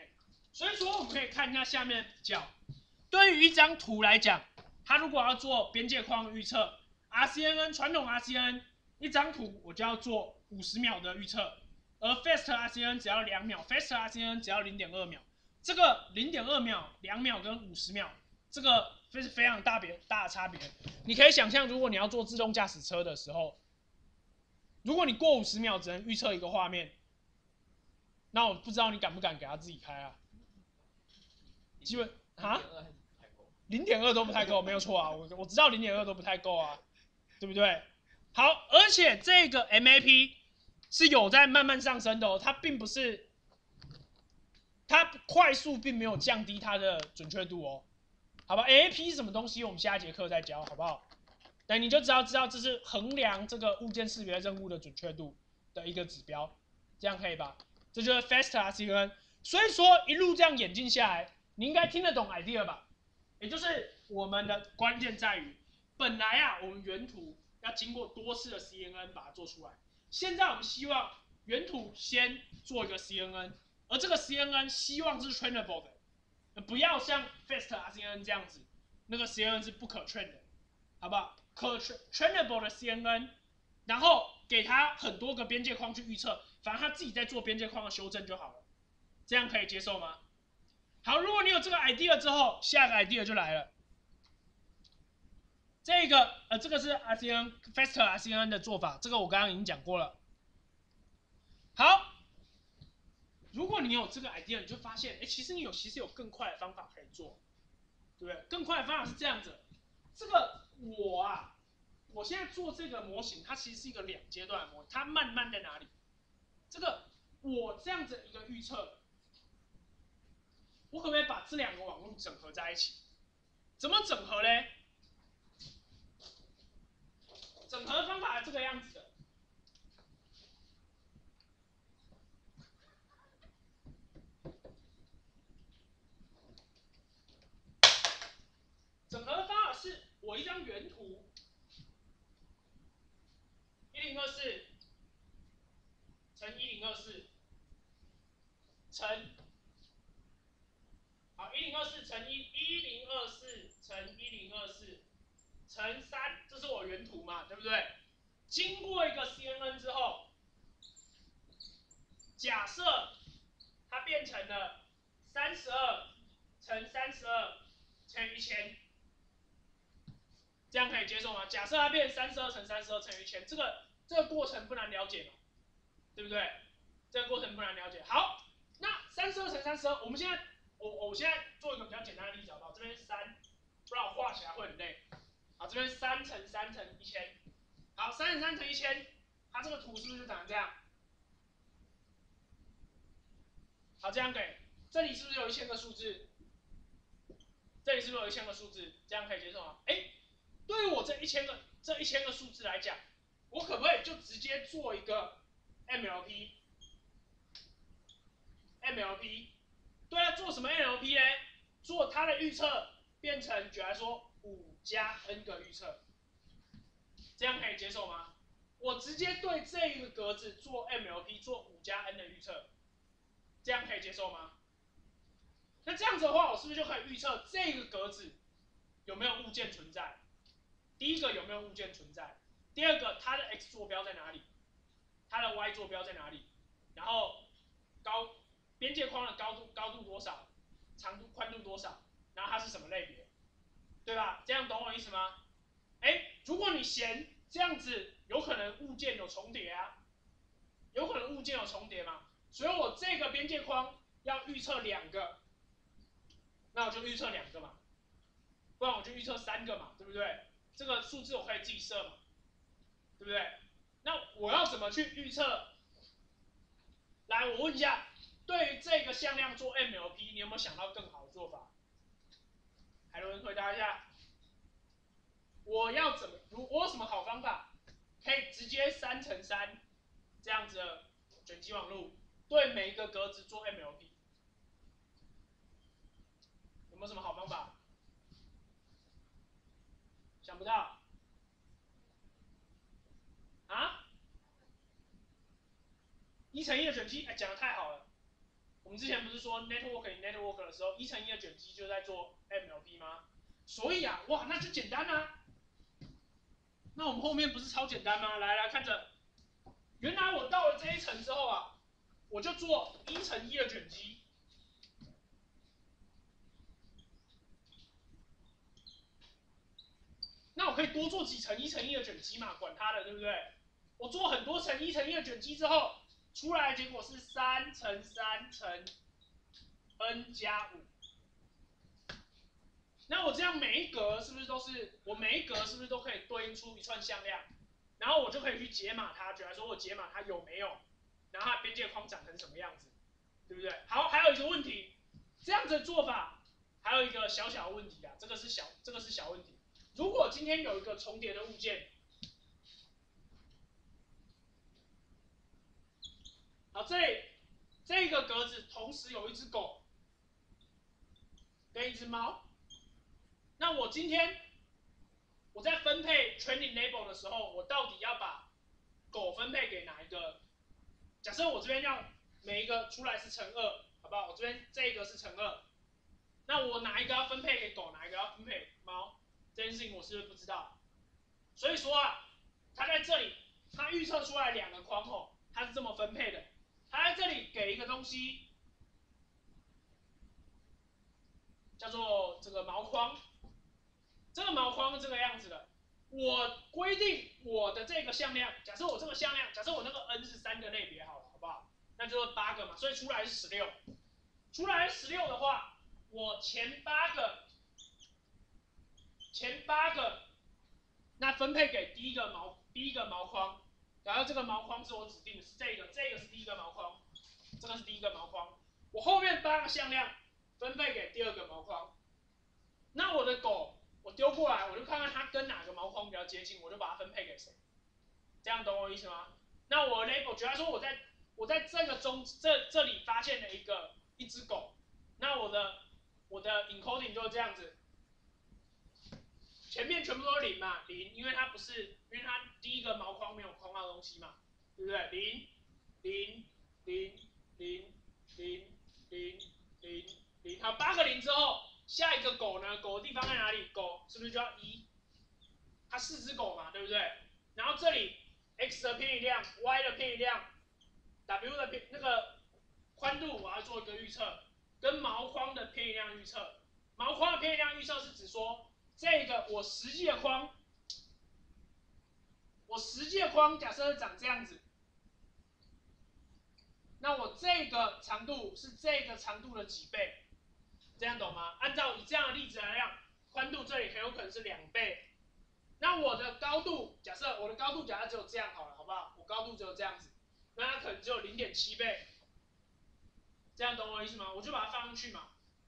所以说我们可以看一下下面的比较。对于一张图来讲，它如果要做边界框预测 ，R C N N 传统 R C N N 一张图我就要做五十秒的预测，而 Fast R C N N 只要两秒 ，Fast R C N N 只要零点二秒。这个零点二秒、两秒跟五十秒，这个是非常大别大的差别。你可以想象，如果你要做自动驾驶车的时候，如果你过五十秒只能预测一个画面，那我不知道你敢不敢给他自己开啊？基本啊，零点二都不太够，没有错啊，我我知道零点二都不太够啊，对不对？好，而且这个 M A P 是有在慢慢上升的哦，它并不是。它快速并没有降低它的准确度哦，好吧 ？A A P 是什么东西？我们下一节课再教，好不好？对，你就只要知道这是衡量这个物件识别任务的准确度的一个指标，这样可以吧？这就是 Fast R C N N。所以说一路这样演进下来，你应该听得懂 idea 吧？也就是我们的关键在于，本来啊，我们原图要经过多次的 C N N 把它做出来，现在我们希望原图先做一个 C N N。而这个 C N N 希望是 trainable 的，不要像 Fast R C N N 这样子，那个 C N N 是不可 train 的，好不好？可 trainable 的 C N N， 然后给他很多个边界框去预测，反正他自己在做边界框的修正就好了，这样可以接受吗？好，如果你有这个 idea 之后，下个 idea 就来了。这个呃，这个是 R C N Fast R C N N 的做法，这个我刚刚已经讲过了。好。如果你有这个 idea， 你就发现，哎，其实你有其实有更快的方法可以做，对不对？更快的方法是这样子，这个我啊，我现在做这个模型，它其实是一个两阶段的模型，它慢慢在哪里？这个我这样子一个预测，我可不可以把这两个网络整合在一起？怎么整合嘞？整合的方法是这个样子的。整合的方法是我一张原图，一零二四乘一零二四乘，好，一零二四乘一一零二四乘一零二四乘三，这是我原图嘛，对不对？经过一个 C N N 之后，假设它变成了三十二乘三十二乘一千。这样可以接受吗？假设它变三十二乘三十二乘以一千，这个这个过程不难了解嘛，对不对？这个过程不难了解。好，那三十二乘三十二，我们现在我我现在做一个比较简单的例子好不好？这边三，不然我画起来会很累。好，这边三乘三乘一千，好，三乘三乘一千，它这个图是不是就长这样？好，这样给，这里是不是有一千个数字？这里是不是有一千个数字？这样可以接受吗？哎。对于我这一千个这一千个数字来讲，我可不可以就直接做一个 M L P？M L P， 对啊，做什么 M L P 呢？做它的预测变成，举来说五加 n 个预测，这样可以接受吗？我直接对这一个格子做 M L P， 做五加 n 的预测，这样可以接受吗？那这样子的话，我是不是就可以预测这个格子有没有物件存在？第一个有没有物件存在？第二个它的 x 坐标在哪里？它的 y 坐标在哪里？然后高边界框的高度高度多少？长度宽度多少？然后它是什么类别？对吧？这样懂我意思吗？哎，如果你嫌这样子有可能物件有重叠啊，有可能物件有重叠嘛，所以我这个边界框要预测两个，那我就预测两个嘛，不然我就预测三个嘛，对不对？这个数字我可以自己设嘛，对不对？那我要怎么去预测？来，我问一下，对于这个向量做 M L P， 你有没有想到更好的做法？海伦回答一下。我要怎么？我有什么好方法？可以直接三乘三这样子的卷积网路，对每一个格子做 M L P， 有没有什么好方法？想不到？啊？一乘一的卷积，哎，讲的太好了。我们之前不是说 network in network 的时候，一乘一的卷积就在做 M L P 吗？所以啊，哇，那就简单啊。那我们后面不是超简单吗？来来看着，原来我到了这一层之后啊，我就做一乘一的卷积。那我可以多做几层一乘一的卷积嘛，管它的，对不对？我做很多层一乘一的卷积之后，出来的结果是三乘三乘 n 加五。那我这样每一格是不是都是我每一格是不是都可以对应出一串向量？然后我就可以去解码它，举来说我解码它有没有，然后它边界框长成什么样子，对不对？好，还有一个问题，这样子的做法还有一个小小的问题啊，这个是小这个是小问题。如果今天有一个重叠的物件，好，这里这个格子同时有一只狗跟一只猫，那我今天我在分配 training label 的时候，我到底要把狗分配给哪一个？假设我这边要每一个出来是乘二，好不好？我这边这一个是乘二，那我哪一个要分配给狗，哪一个要分配给猫？这件事情我是不是不知道？所以说啊，它在这里，它预测出来两个框哦，它是这么分配的。它在这里给一个东西，叫做这个毛框。这个毛框是这个样子的。我规定我的这个向量，假设我这个向量，假设我那个 n 是三个类别好了，好不好？那就是八个嘛，所以出来是十六。出来十六的话，我前八个，前八个，那分配给第一个毛第一个毛框，然后这个毛框是我指定的是这个，这个是第一个毛框，这个是第一个毛框。我后面八个向量分配给第二个毛框。那我的狗我丢过来，我就看看它跟哪个毛框比较接近，我就把它分配给谁。这样懂我意思吗？那我 label， 举例说我在我在这个中这这里发现了一个一只狗，那我的我的 encoding 就是这样子，前面全部都是零嘛，零，因为它不是，因为它第一个毛框没有框到东西嘛，对不对？零零零零零零零零，好，八个零之后，下一个狗呢？狗的地方在哪里？狗是不是就要一？它四只狗嘛，对不对？然后这里 x 的偏移量 ，y 的偏移量 ，w 的偏那个宽度，我要做一个预测，跟毛框的偏移量预测。毛框的偏移量预测是指说，这个我实际的框，我实际的框假设是长这样子，那我这个长度是这个长度的几倍？这样懂吗？按照以这样的例子来讲，宽度这里很有可能是两倍。那我的高度，假设我的高度假设只有这样好了，好不好？我高度只有这样子，那它可能只有 零点七倍。这样懂我意思吗？我就把它放上去嘛。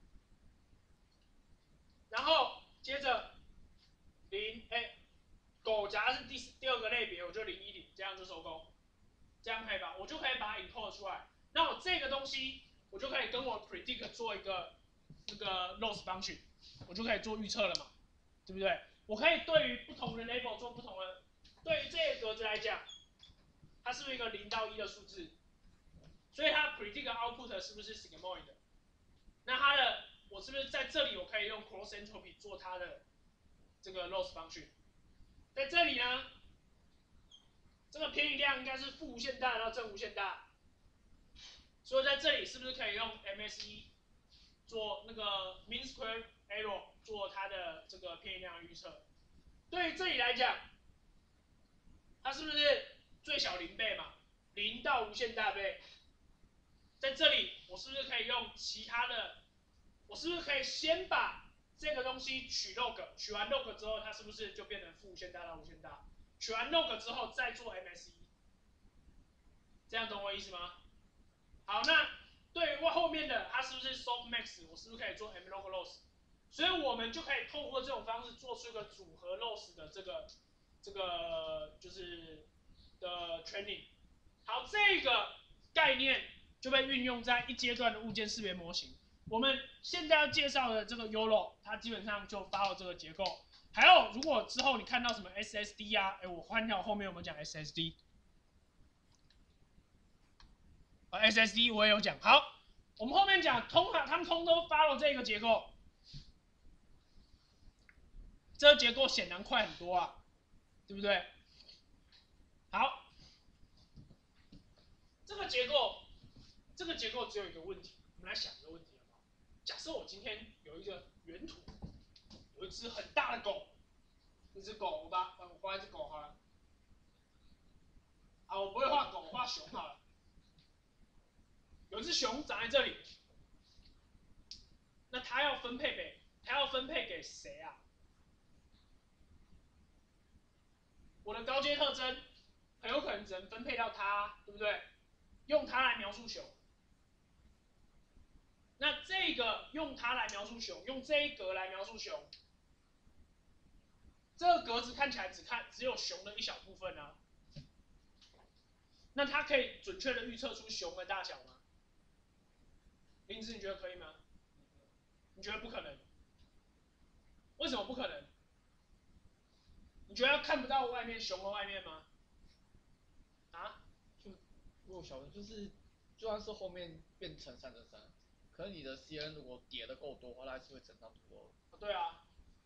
然后接着零，哎，狗假设是第第二个类别，我就零一零，这样就收工。这样可以吧？我就可以把它 encode 出来。那我这个东西，我就可以跟我 predict 做一个那个 loss function， 我就可以做预测了嘛，对不对？我可以对于不同的 label 做不同的，对于这个格子来讲，它是不是一个零到一的数字？所以它 predict output 是不是 sigmoid 的？那它的我是不是在这里我可以用 cross entropy 做它的这个 loss function？ 在这里呢，这个偏移量应该是负无限大到正无限大，所以在这里是不是可以用 M S E 做那个 mean square error 做它的这个偏移量预测？对于这里来讲，它是不是最小零倍嘛？零到无限大倍。在这里，我是不是可以用其他的？我是不是可以先把这个东西取 log， 取完 log 之后，它是不是就变成负无限大到无限大？取完 log 之后再做 M S E， 这样懂我意思吗？好，那对于后面的它是不是 softmax， 我是不是可以做 M log loss？ 所以我们就可以透过这种方式做出一个组合 loss 的这个这个就是的 training。好，这个概念就被运用在一阶段的物件识别模型。我们现在要介绍的这个 Y O L O， 它基本上就发了这个结构。还有，如果之后你看到什么 S S D 啊，哎，我换掉后面有没有讲 S S D？ 啊 ，S S D 我也有讲。好， 我们后面讲通常他们通都 follow 这个结构，这个结构显然快很多啊，对不对？好，这个结构，这个结构只有一个问题，我们来想一个问题好不好？假设我今天有一个原图，有一只很大的狗，一只狗，我把我画一只狗好了。啊，我不会画狗，我画熊好了。有一只熊长在这里，那它要分配给它要分配给谁啊？我的高阶特征很有可能只能分配到它，对不对？用它来描述熊。那这个用它来描述熊，用这一格来描述熊，这个格子看起来只看只有熊的一小部分啊。那它可以准确的预测出熊的大小吗？林子，你觉得可以吗？你觉得不可能？为什么不可能？你觉得看不到外面熊的外面吗？啊？ 就如果小的，就是就算是后面变成三乘三，可是你的 C N 如果叠的够多的话，它还是会整张图多。 哦，对啊。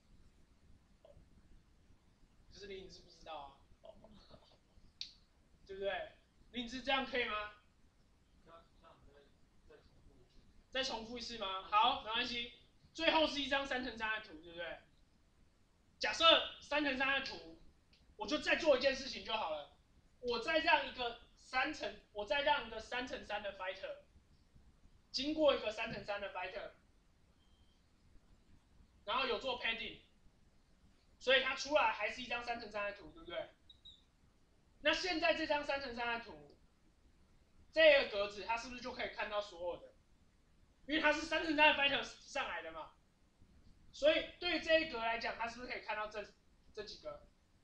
只是林子不知道啊。哦。对不对？林子这样可以吗？再重复一次吗？好，没关系。最后是一张三乘三的图，对不对？假设三乘三的图，我就再做一件事情就好了。我再让一个三乘，我再让一个三乘三的 fighter， 经过一个三乘三的 fighter， 然后有做 padding， 所以它出来还是一张三乘三的图，对不对？那现在这张三乘三的图，这个格子它是不是就可以看到所有的？因为它是三乘三的 fighter 上来的嘛，所以对这一格来讲，它是不是可以看到这这几个？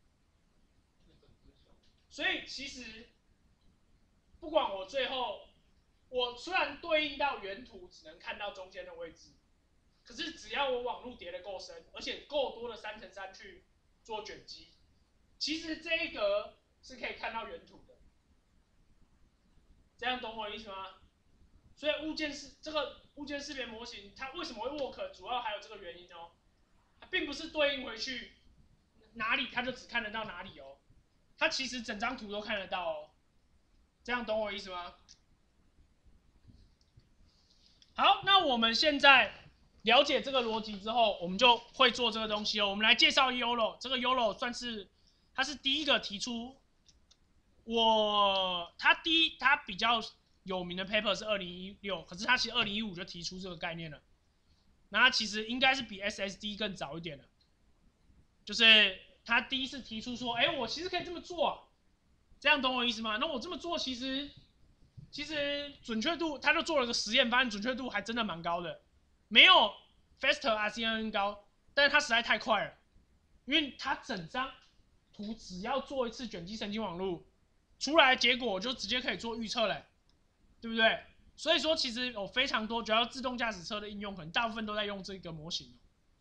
所以其实不管我最后，我虽然对应到原图只能看到中间的位置，可是只要我网路叠的够深，而且够多的三乘三去做卷积，其实这一格是可以看到原图的。这样懂我意思吗？所以物件是这个物件识别模型，它为什么会 work， 主要还有这个原因哦。它并不是对应回去哪里，它就只看得到哪里哦。它其实整张图都看得到哦。这样懂我意思吗？好，那我们现在了解这个逻辑之后，我们就会做这个东西哦。我们来介绍 YOLO， 这个 YOLO 算是它是第一个提出我，他第一他比较有名的 paper 是二零一六，可是他其实二零一五就提出这个概念了。那他其实应该是比 S S D 更早一点的，就是他第一次提出说，哎，我其实可以这么做、啊，这样懂我意思吗？那我这么做其实其实准确度，他就做了个实验，发现准确度还真的蛮高的，没有 Faster R C N N 高，但是它实在太快了，因为它整张图只要做一次卷积神经网络，出来的结果就直接可以做预测了，对不对？所以说其实有非常多，主要自动驾驶车的应用，可能大部分都在用这个模型。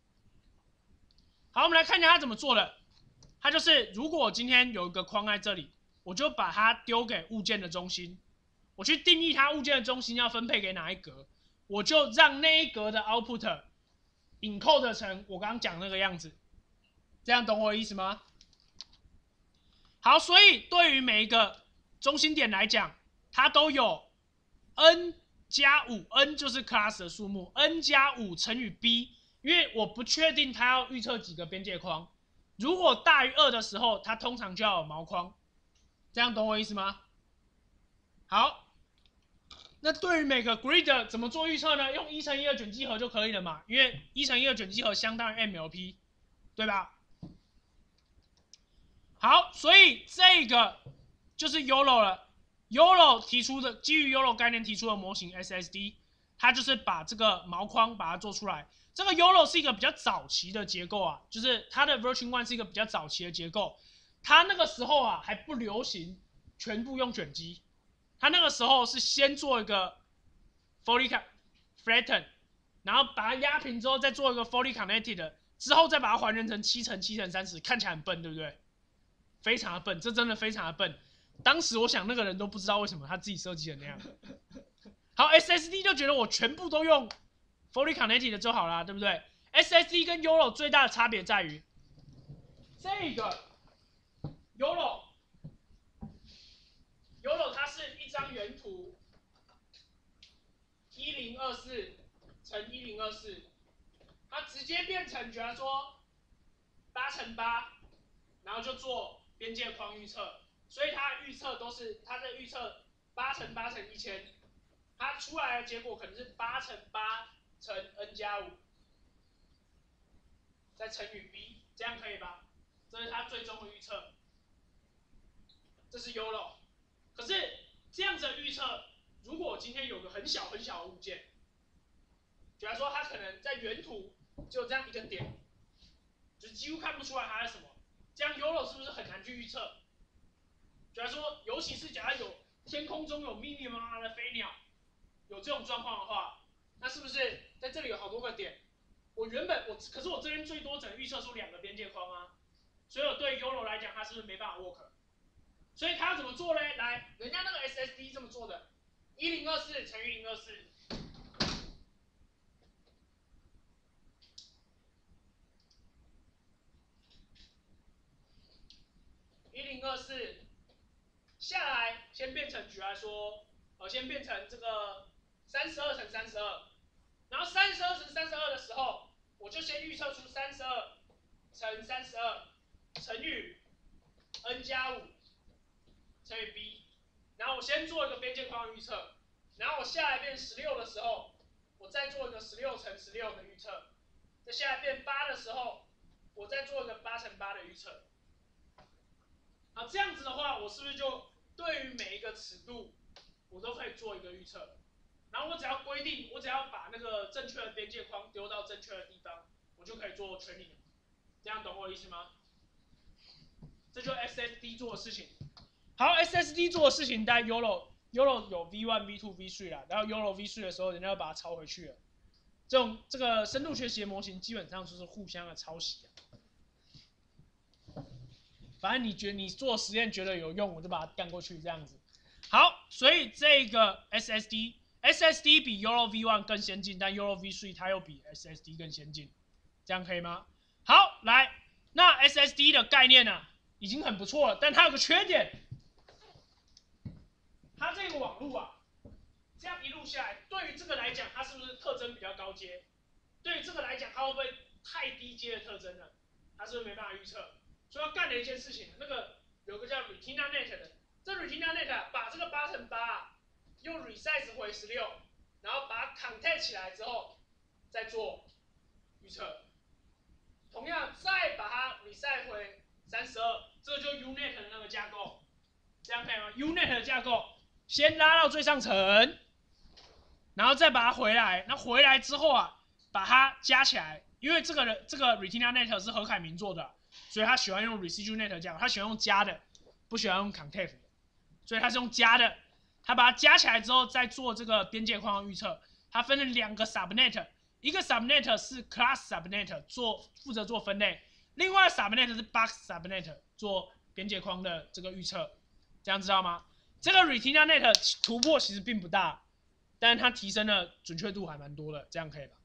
好，我们来看一下它怎么做的。它就是如果我今天有一个框在这里，我就把它丢给物件的中心，我去定义它物件的中心要分配给哪一格，我就让那一格的 output encode 成我刚刚讲那个样子，这样懂我的意思吗？好，所以对于每一个中心点来讲，它都有 n 加五 ，n 就是 class 的数目 ，n 加五乘以 b， 因为我不确定它要预测几个边界框，如果大于二的时候，它通常就要有锚框，这样懂我意思吗？好，那对于每个 grid 怎么做预测呢？用一乘一的卷积核就可以了嘛，因为一乘一的卷积核相当于 M L P， 对吧？好，所以这个就是 YOLO 了。YOLO 提出的基于 YOLO 概念提出的模型 S S D， 它就是把这个锚框把它做出来。这个 YOLO 是一个比较早期的结构啊，就是它的 Version one 是一个比较早期的结构。它那个时候啊还不流行全部用卷积，它那个时候是先做一个 fully flatten， 然后把它压平之后再做一个 fully connected， 之后再把它还原成七乘七乘三十，看起来很笨，对不对？非常的笨，这真的非常的笨。当时我想那个人都不知道为什么他自己设计的那样。 好 ，S S D 就觉得我全部都用 fully connected 的就好啦，对不对 ？S S D 跟 Y O L O 最大的差别在于，这个 Y O L O，Y O L O 它是一张原图，一零二四乘一零二四，它直接变成，比方说八乘八，然后就做边界框预测，所以它预测都是它的预测八乘八乘一千。它出来的结果可能是八乘八乘 n 加五，再乘以 b， 这样可以吧？这是它最终的预测，这是 Y O L O。可是这样子的预测，如果我今天有个很小很小的物件，比方说它可能在原图只有这样一个点，就是几乎看不出来它是什么，这样 Y O L O 是不是很难去预测？比方说，尤其是假如有天空中有密密麻麻的飞鸟。有这种状况的话，那是不是在这里有好多个点？我原本我可是我这边最多只能预测出两个边界框啊，所以我对 Y O L O 来讲，它是不是没办法 work？ 所以它要怎么做呢？来，人家那个 S S D 这么做的，一零二四乘以零二四，一零二四下来，先变成举来说，呃，先变成这个三十二乘三十二。然后三十二乘三十二的时候，我就先预测出三十二乘三十二乘以 n 加五乘以 b， 然后我先做一个边界框预测，然后我下来变十六的时候，我再做一个十六乘十六的预测，再下来变八的时候，我再做一个八乘八的预测。好，这样子的话，我是不是就对于每一个尺度，我都可以做一个预测？然后我只要规定，我只要把那个正确的边界框丢到正确的地方，我就可以做 training。这样懂我的意思吗？这就是 S S D 做的事情。好 ，S S D 做的事情，但 Y O L O Y O L O 有 V 一、V 二、V 三 啦，然后 Y O L O V 三 的时候，人家要把它抄回去了。这种这个深度学习的模型基本上就是互相的抄袭啊。反正你觉得你做实验觉得有用，我就把它干过去这样子。好，所以这个 S S D。S S D 比 Y O L O V 一 更先进，但 Y O L O V 三 它又比 S S D 更先进，这样可以吗？好，来，那 S S D 的概念呢、啊，已经很不错了，但它有个缺点，它这个网路啊，这样一路下来，对于这个来讲，它是不是特征比较高阶？对于这个来讲，它会不会太低阶的特征呢？它是不是没办法预测？所以要干的一件事情，那个有个叫 RetinaNet 的，这 RetinaNet、啊、把这个八乘八、啊。用 resize 回十六，然后把它 concat 起来之后，再做预测。同样再把它 resize 回三十二，这就 U net 的那个架构，这样可以吗 ？U net 的架构先拉到最上层，然后再把它回来。那回来之后啊，把它加起来，因为这个这个 RetinaNet 是何凯明做的，所以他喜欢用 ResidueNet 架构，他喜欢用加的，不喜欢用 concat 的，所以他是用加的。它把它加起来之后，再做这个边界框预测。它分了两个 subnet， 一个 subnet 是 class subnet 做负责做分类，另外 subnet 是 box subnet 做边界框的这个预测。这样知道吗？这个 RetinaNet 突破其实并不大，但是它提升的准确度还蛮多的，这样可以吧？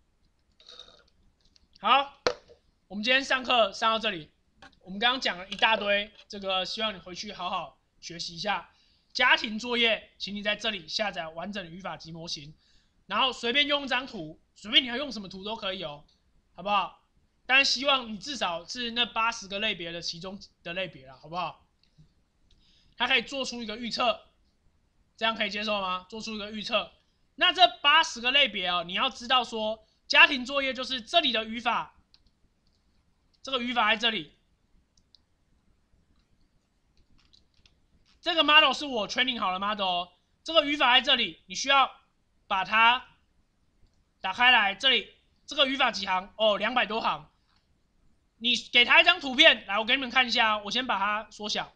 好，我们今天上课上到这里，我们刚刚讲了一大堆，这个希望你回去好好学习一下。家庭作业，请你在这里下载完整的语法集模型，然后随便用一张图，随便你要用什么图都可以哦，好不好？但希望你至少是那八十个类别的其中的类别啦，好不好？它可以做出一个预测，这样可以接受吗？做出一个预测，那这八十个类别哦，你要知道说，家庭作业就是这里的语法，这个语法在这里。这个 model 是我 training 好的 model 哦，这个语法在这里，你需要把它打开来，这里这个语法几行哦，两百多行。你给他一张图片，来，我给你们看一下，我先把它缩小。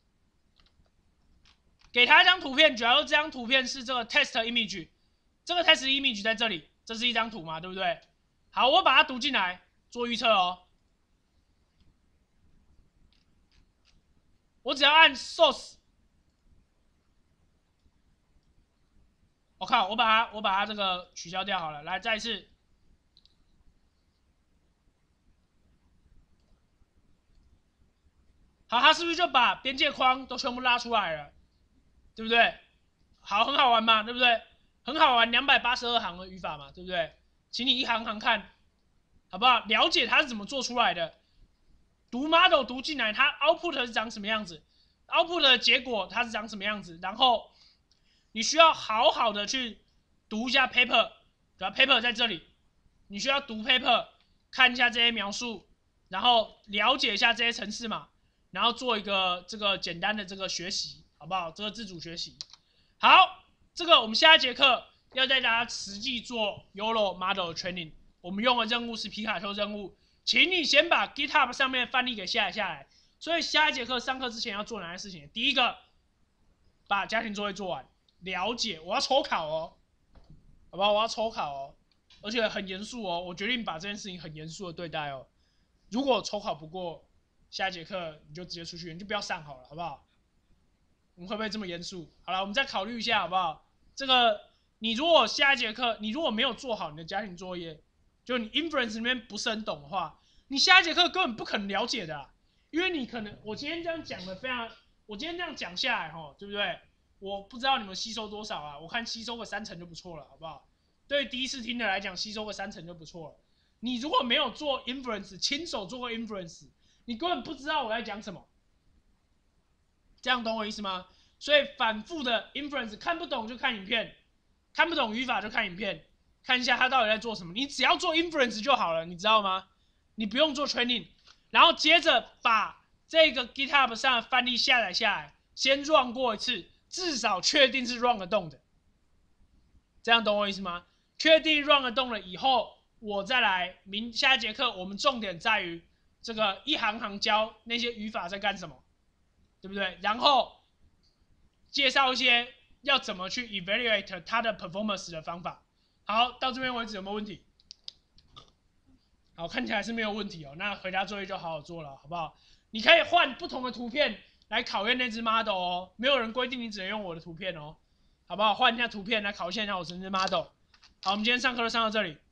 给他一张图片，假如这张图片是这个 test image， 这个 test image 在这里，这是一张图嘛，对不对？好，我把它读进来做预测哦。我只要按 source。OK， 我靠，我把它我把它这个取消掉好了，来再一次。好，它是不是就把边界框都全部拉出来了？对不对？好，很好玩嘛，对不对？很好玩，两百八十二行的语法嘛，对不对？请你一行行看，好不好？了解它是怎么做出来的。读 model 读进来，它 output 是长什么样子 ？output 的结果它是长什么样子？然后你需要好好的去读一下 paper， 对吧 ？paper 在这里，你需要读 paper， 看一下这些描述，然后了解一下这些程式嘛，然后做一个这个简单的这个学习，好不好？这个自主学习。好，这个我们下一节课要带大家实际做 Y O L O model training。我们用的任务是皮卡丘任务，请你先把 GitHub 上面的范例给下载下来。所以下一节课上课之前要做哪些事情？第一个，把家庭作业做完，了解我要抽考哦，好不好？我要抽考哦，而且很严肃哦，我决定把这件事情很严肃的对待哦。如果抽考不过，下一节课你就直接出去，你就不要上好了，好不好？我们会不会这么严肃？好了，我们再考虑一下，好不好？这个你如果下一节课你如果没有做好你的家庭作业，就你 inference 里面不是很懂的话，你下一节课根本不可能了解的、啊，因为你可能我今天这样讲的非常，我今天这样讲下来哈，对不对？我不知道你们吸收多少啊，我看吸收个三成就不错了，好不好？对第一次听的来讲，吸收个三成就不错了。你如果没有做 inference， 亲手做过 inference， 你根本不知道我在讲什么。这样懂我意思吗？所以反复的 inference 看不懂就看影片，看不懂语法就看影片，看一下他到底在做什么。你只要做 inference 就好了，你知道吗？你不用做 training， 然后接着把这个 GitHub 上的范例下载下来，先 run 过一次，至少确定是 run 得动的。这样懂我意思吗？确定 run 得动了以后，我再来明下一节课我们重点在于这个一行行教那些语法在干什么。对不对？然后介绍一些要怎么去 evaluate 它的 performance 的方法。好，到这边为止有没有问题？好，看起来是没有问题哦。那回家作业就好好做了，好不好？你可以换不同的图片来考验那只 model 哦，没有人规定你只能用我的图片哦，好不好？换一下图片来考验一下我这只 model。好，我们今天上课就上到这里。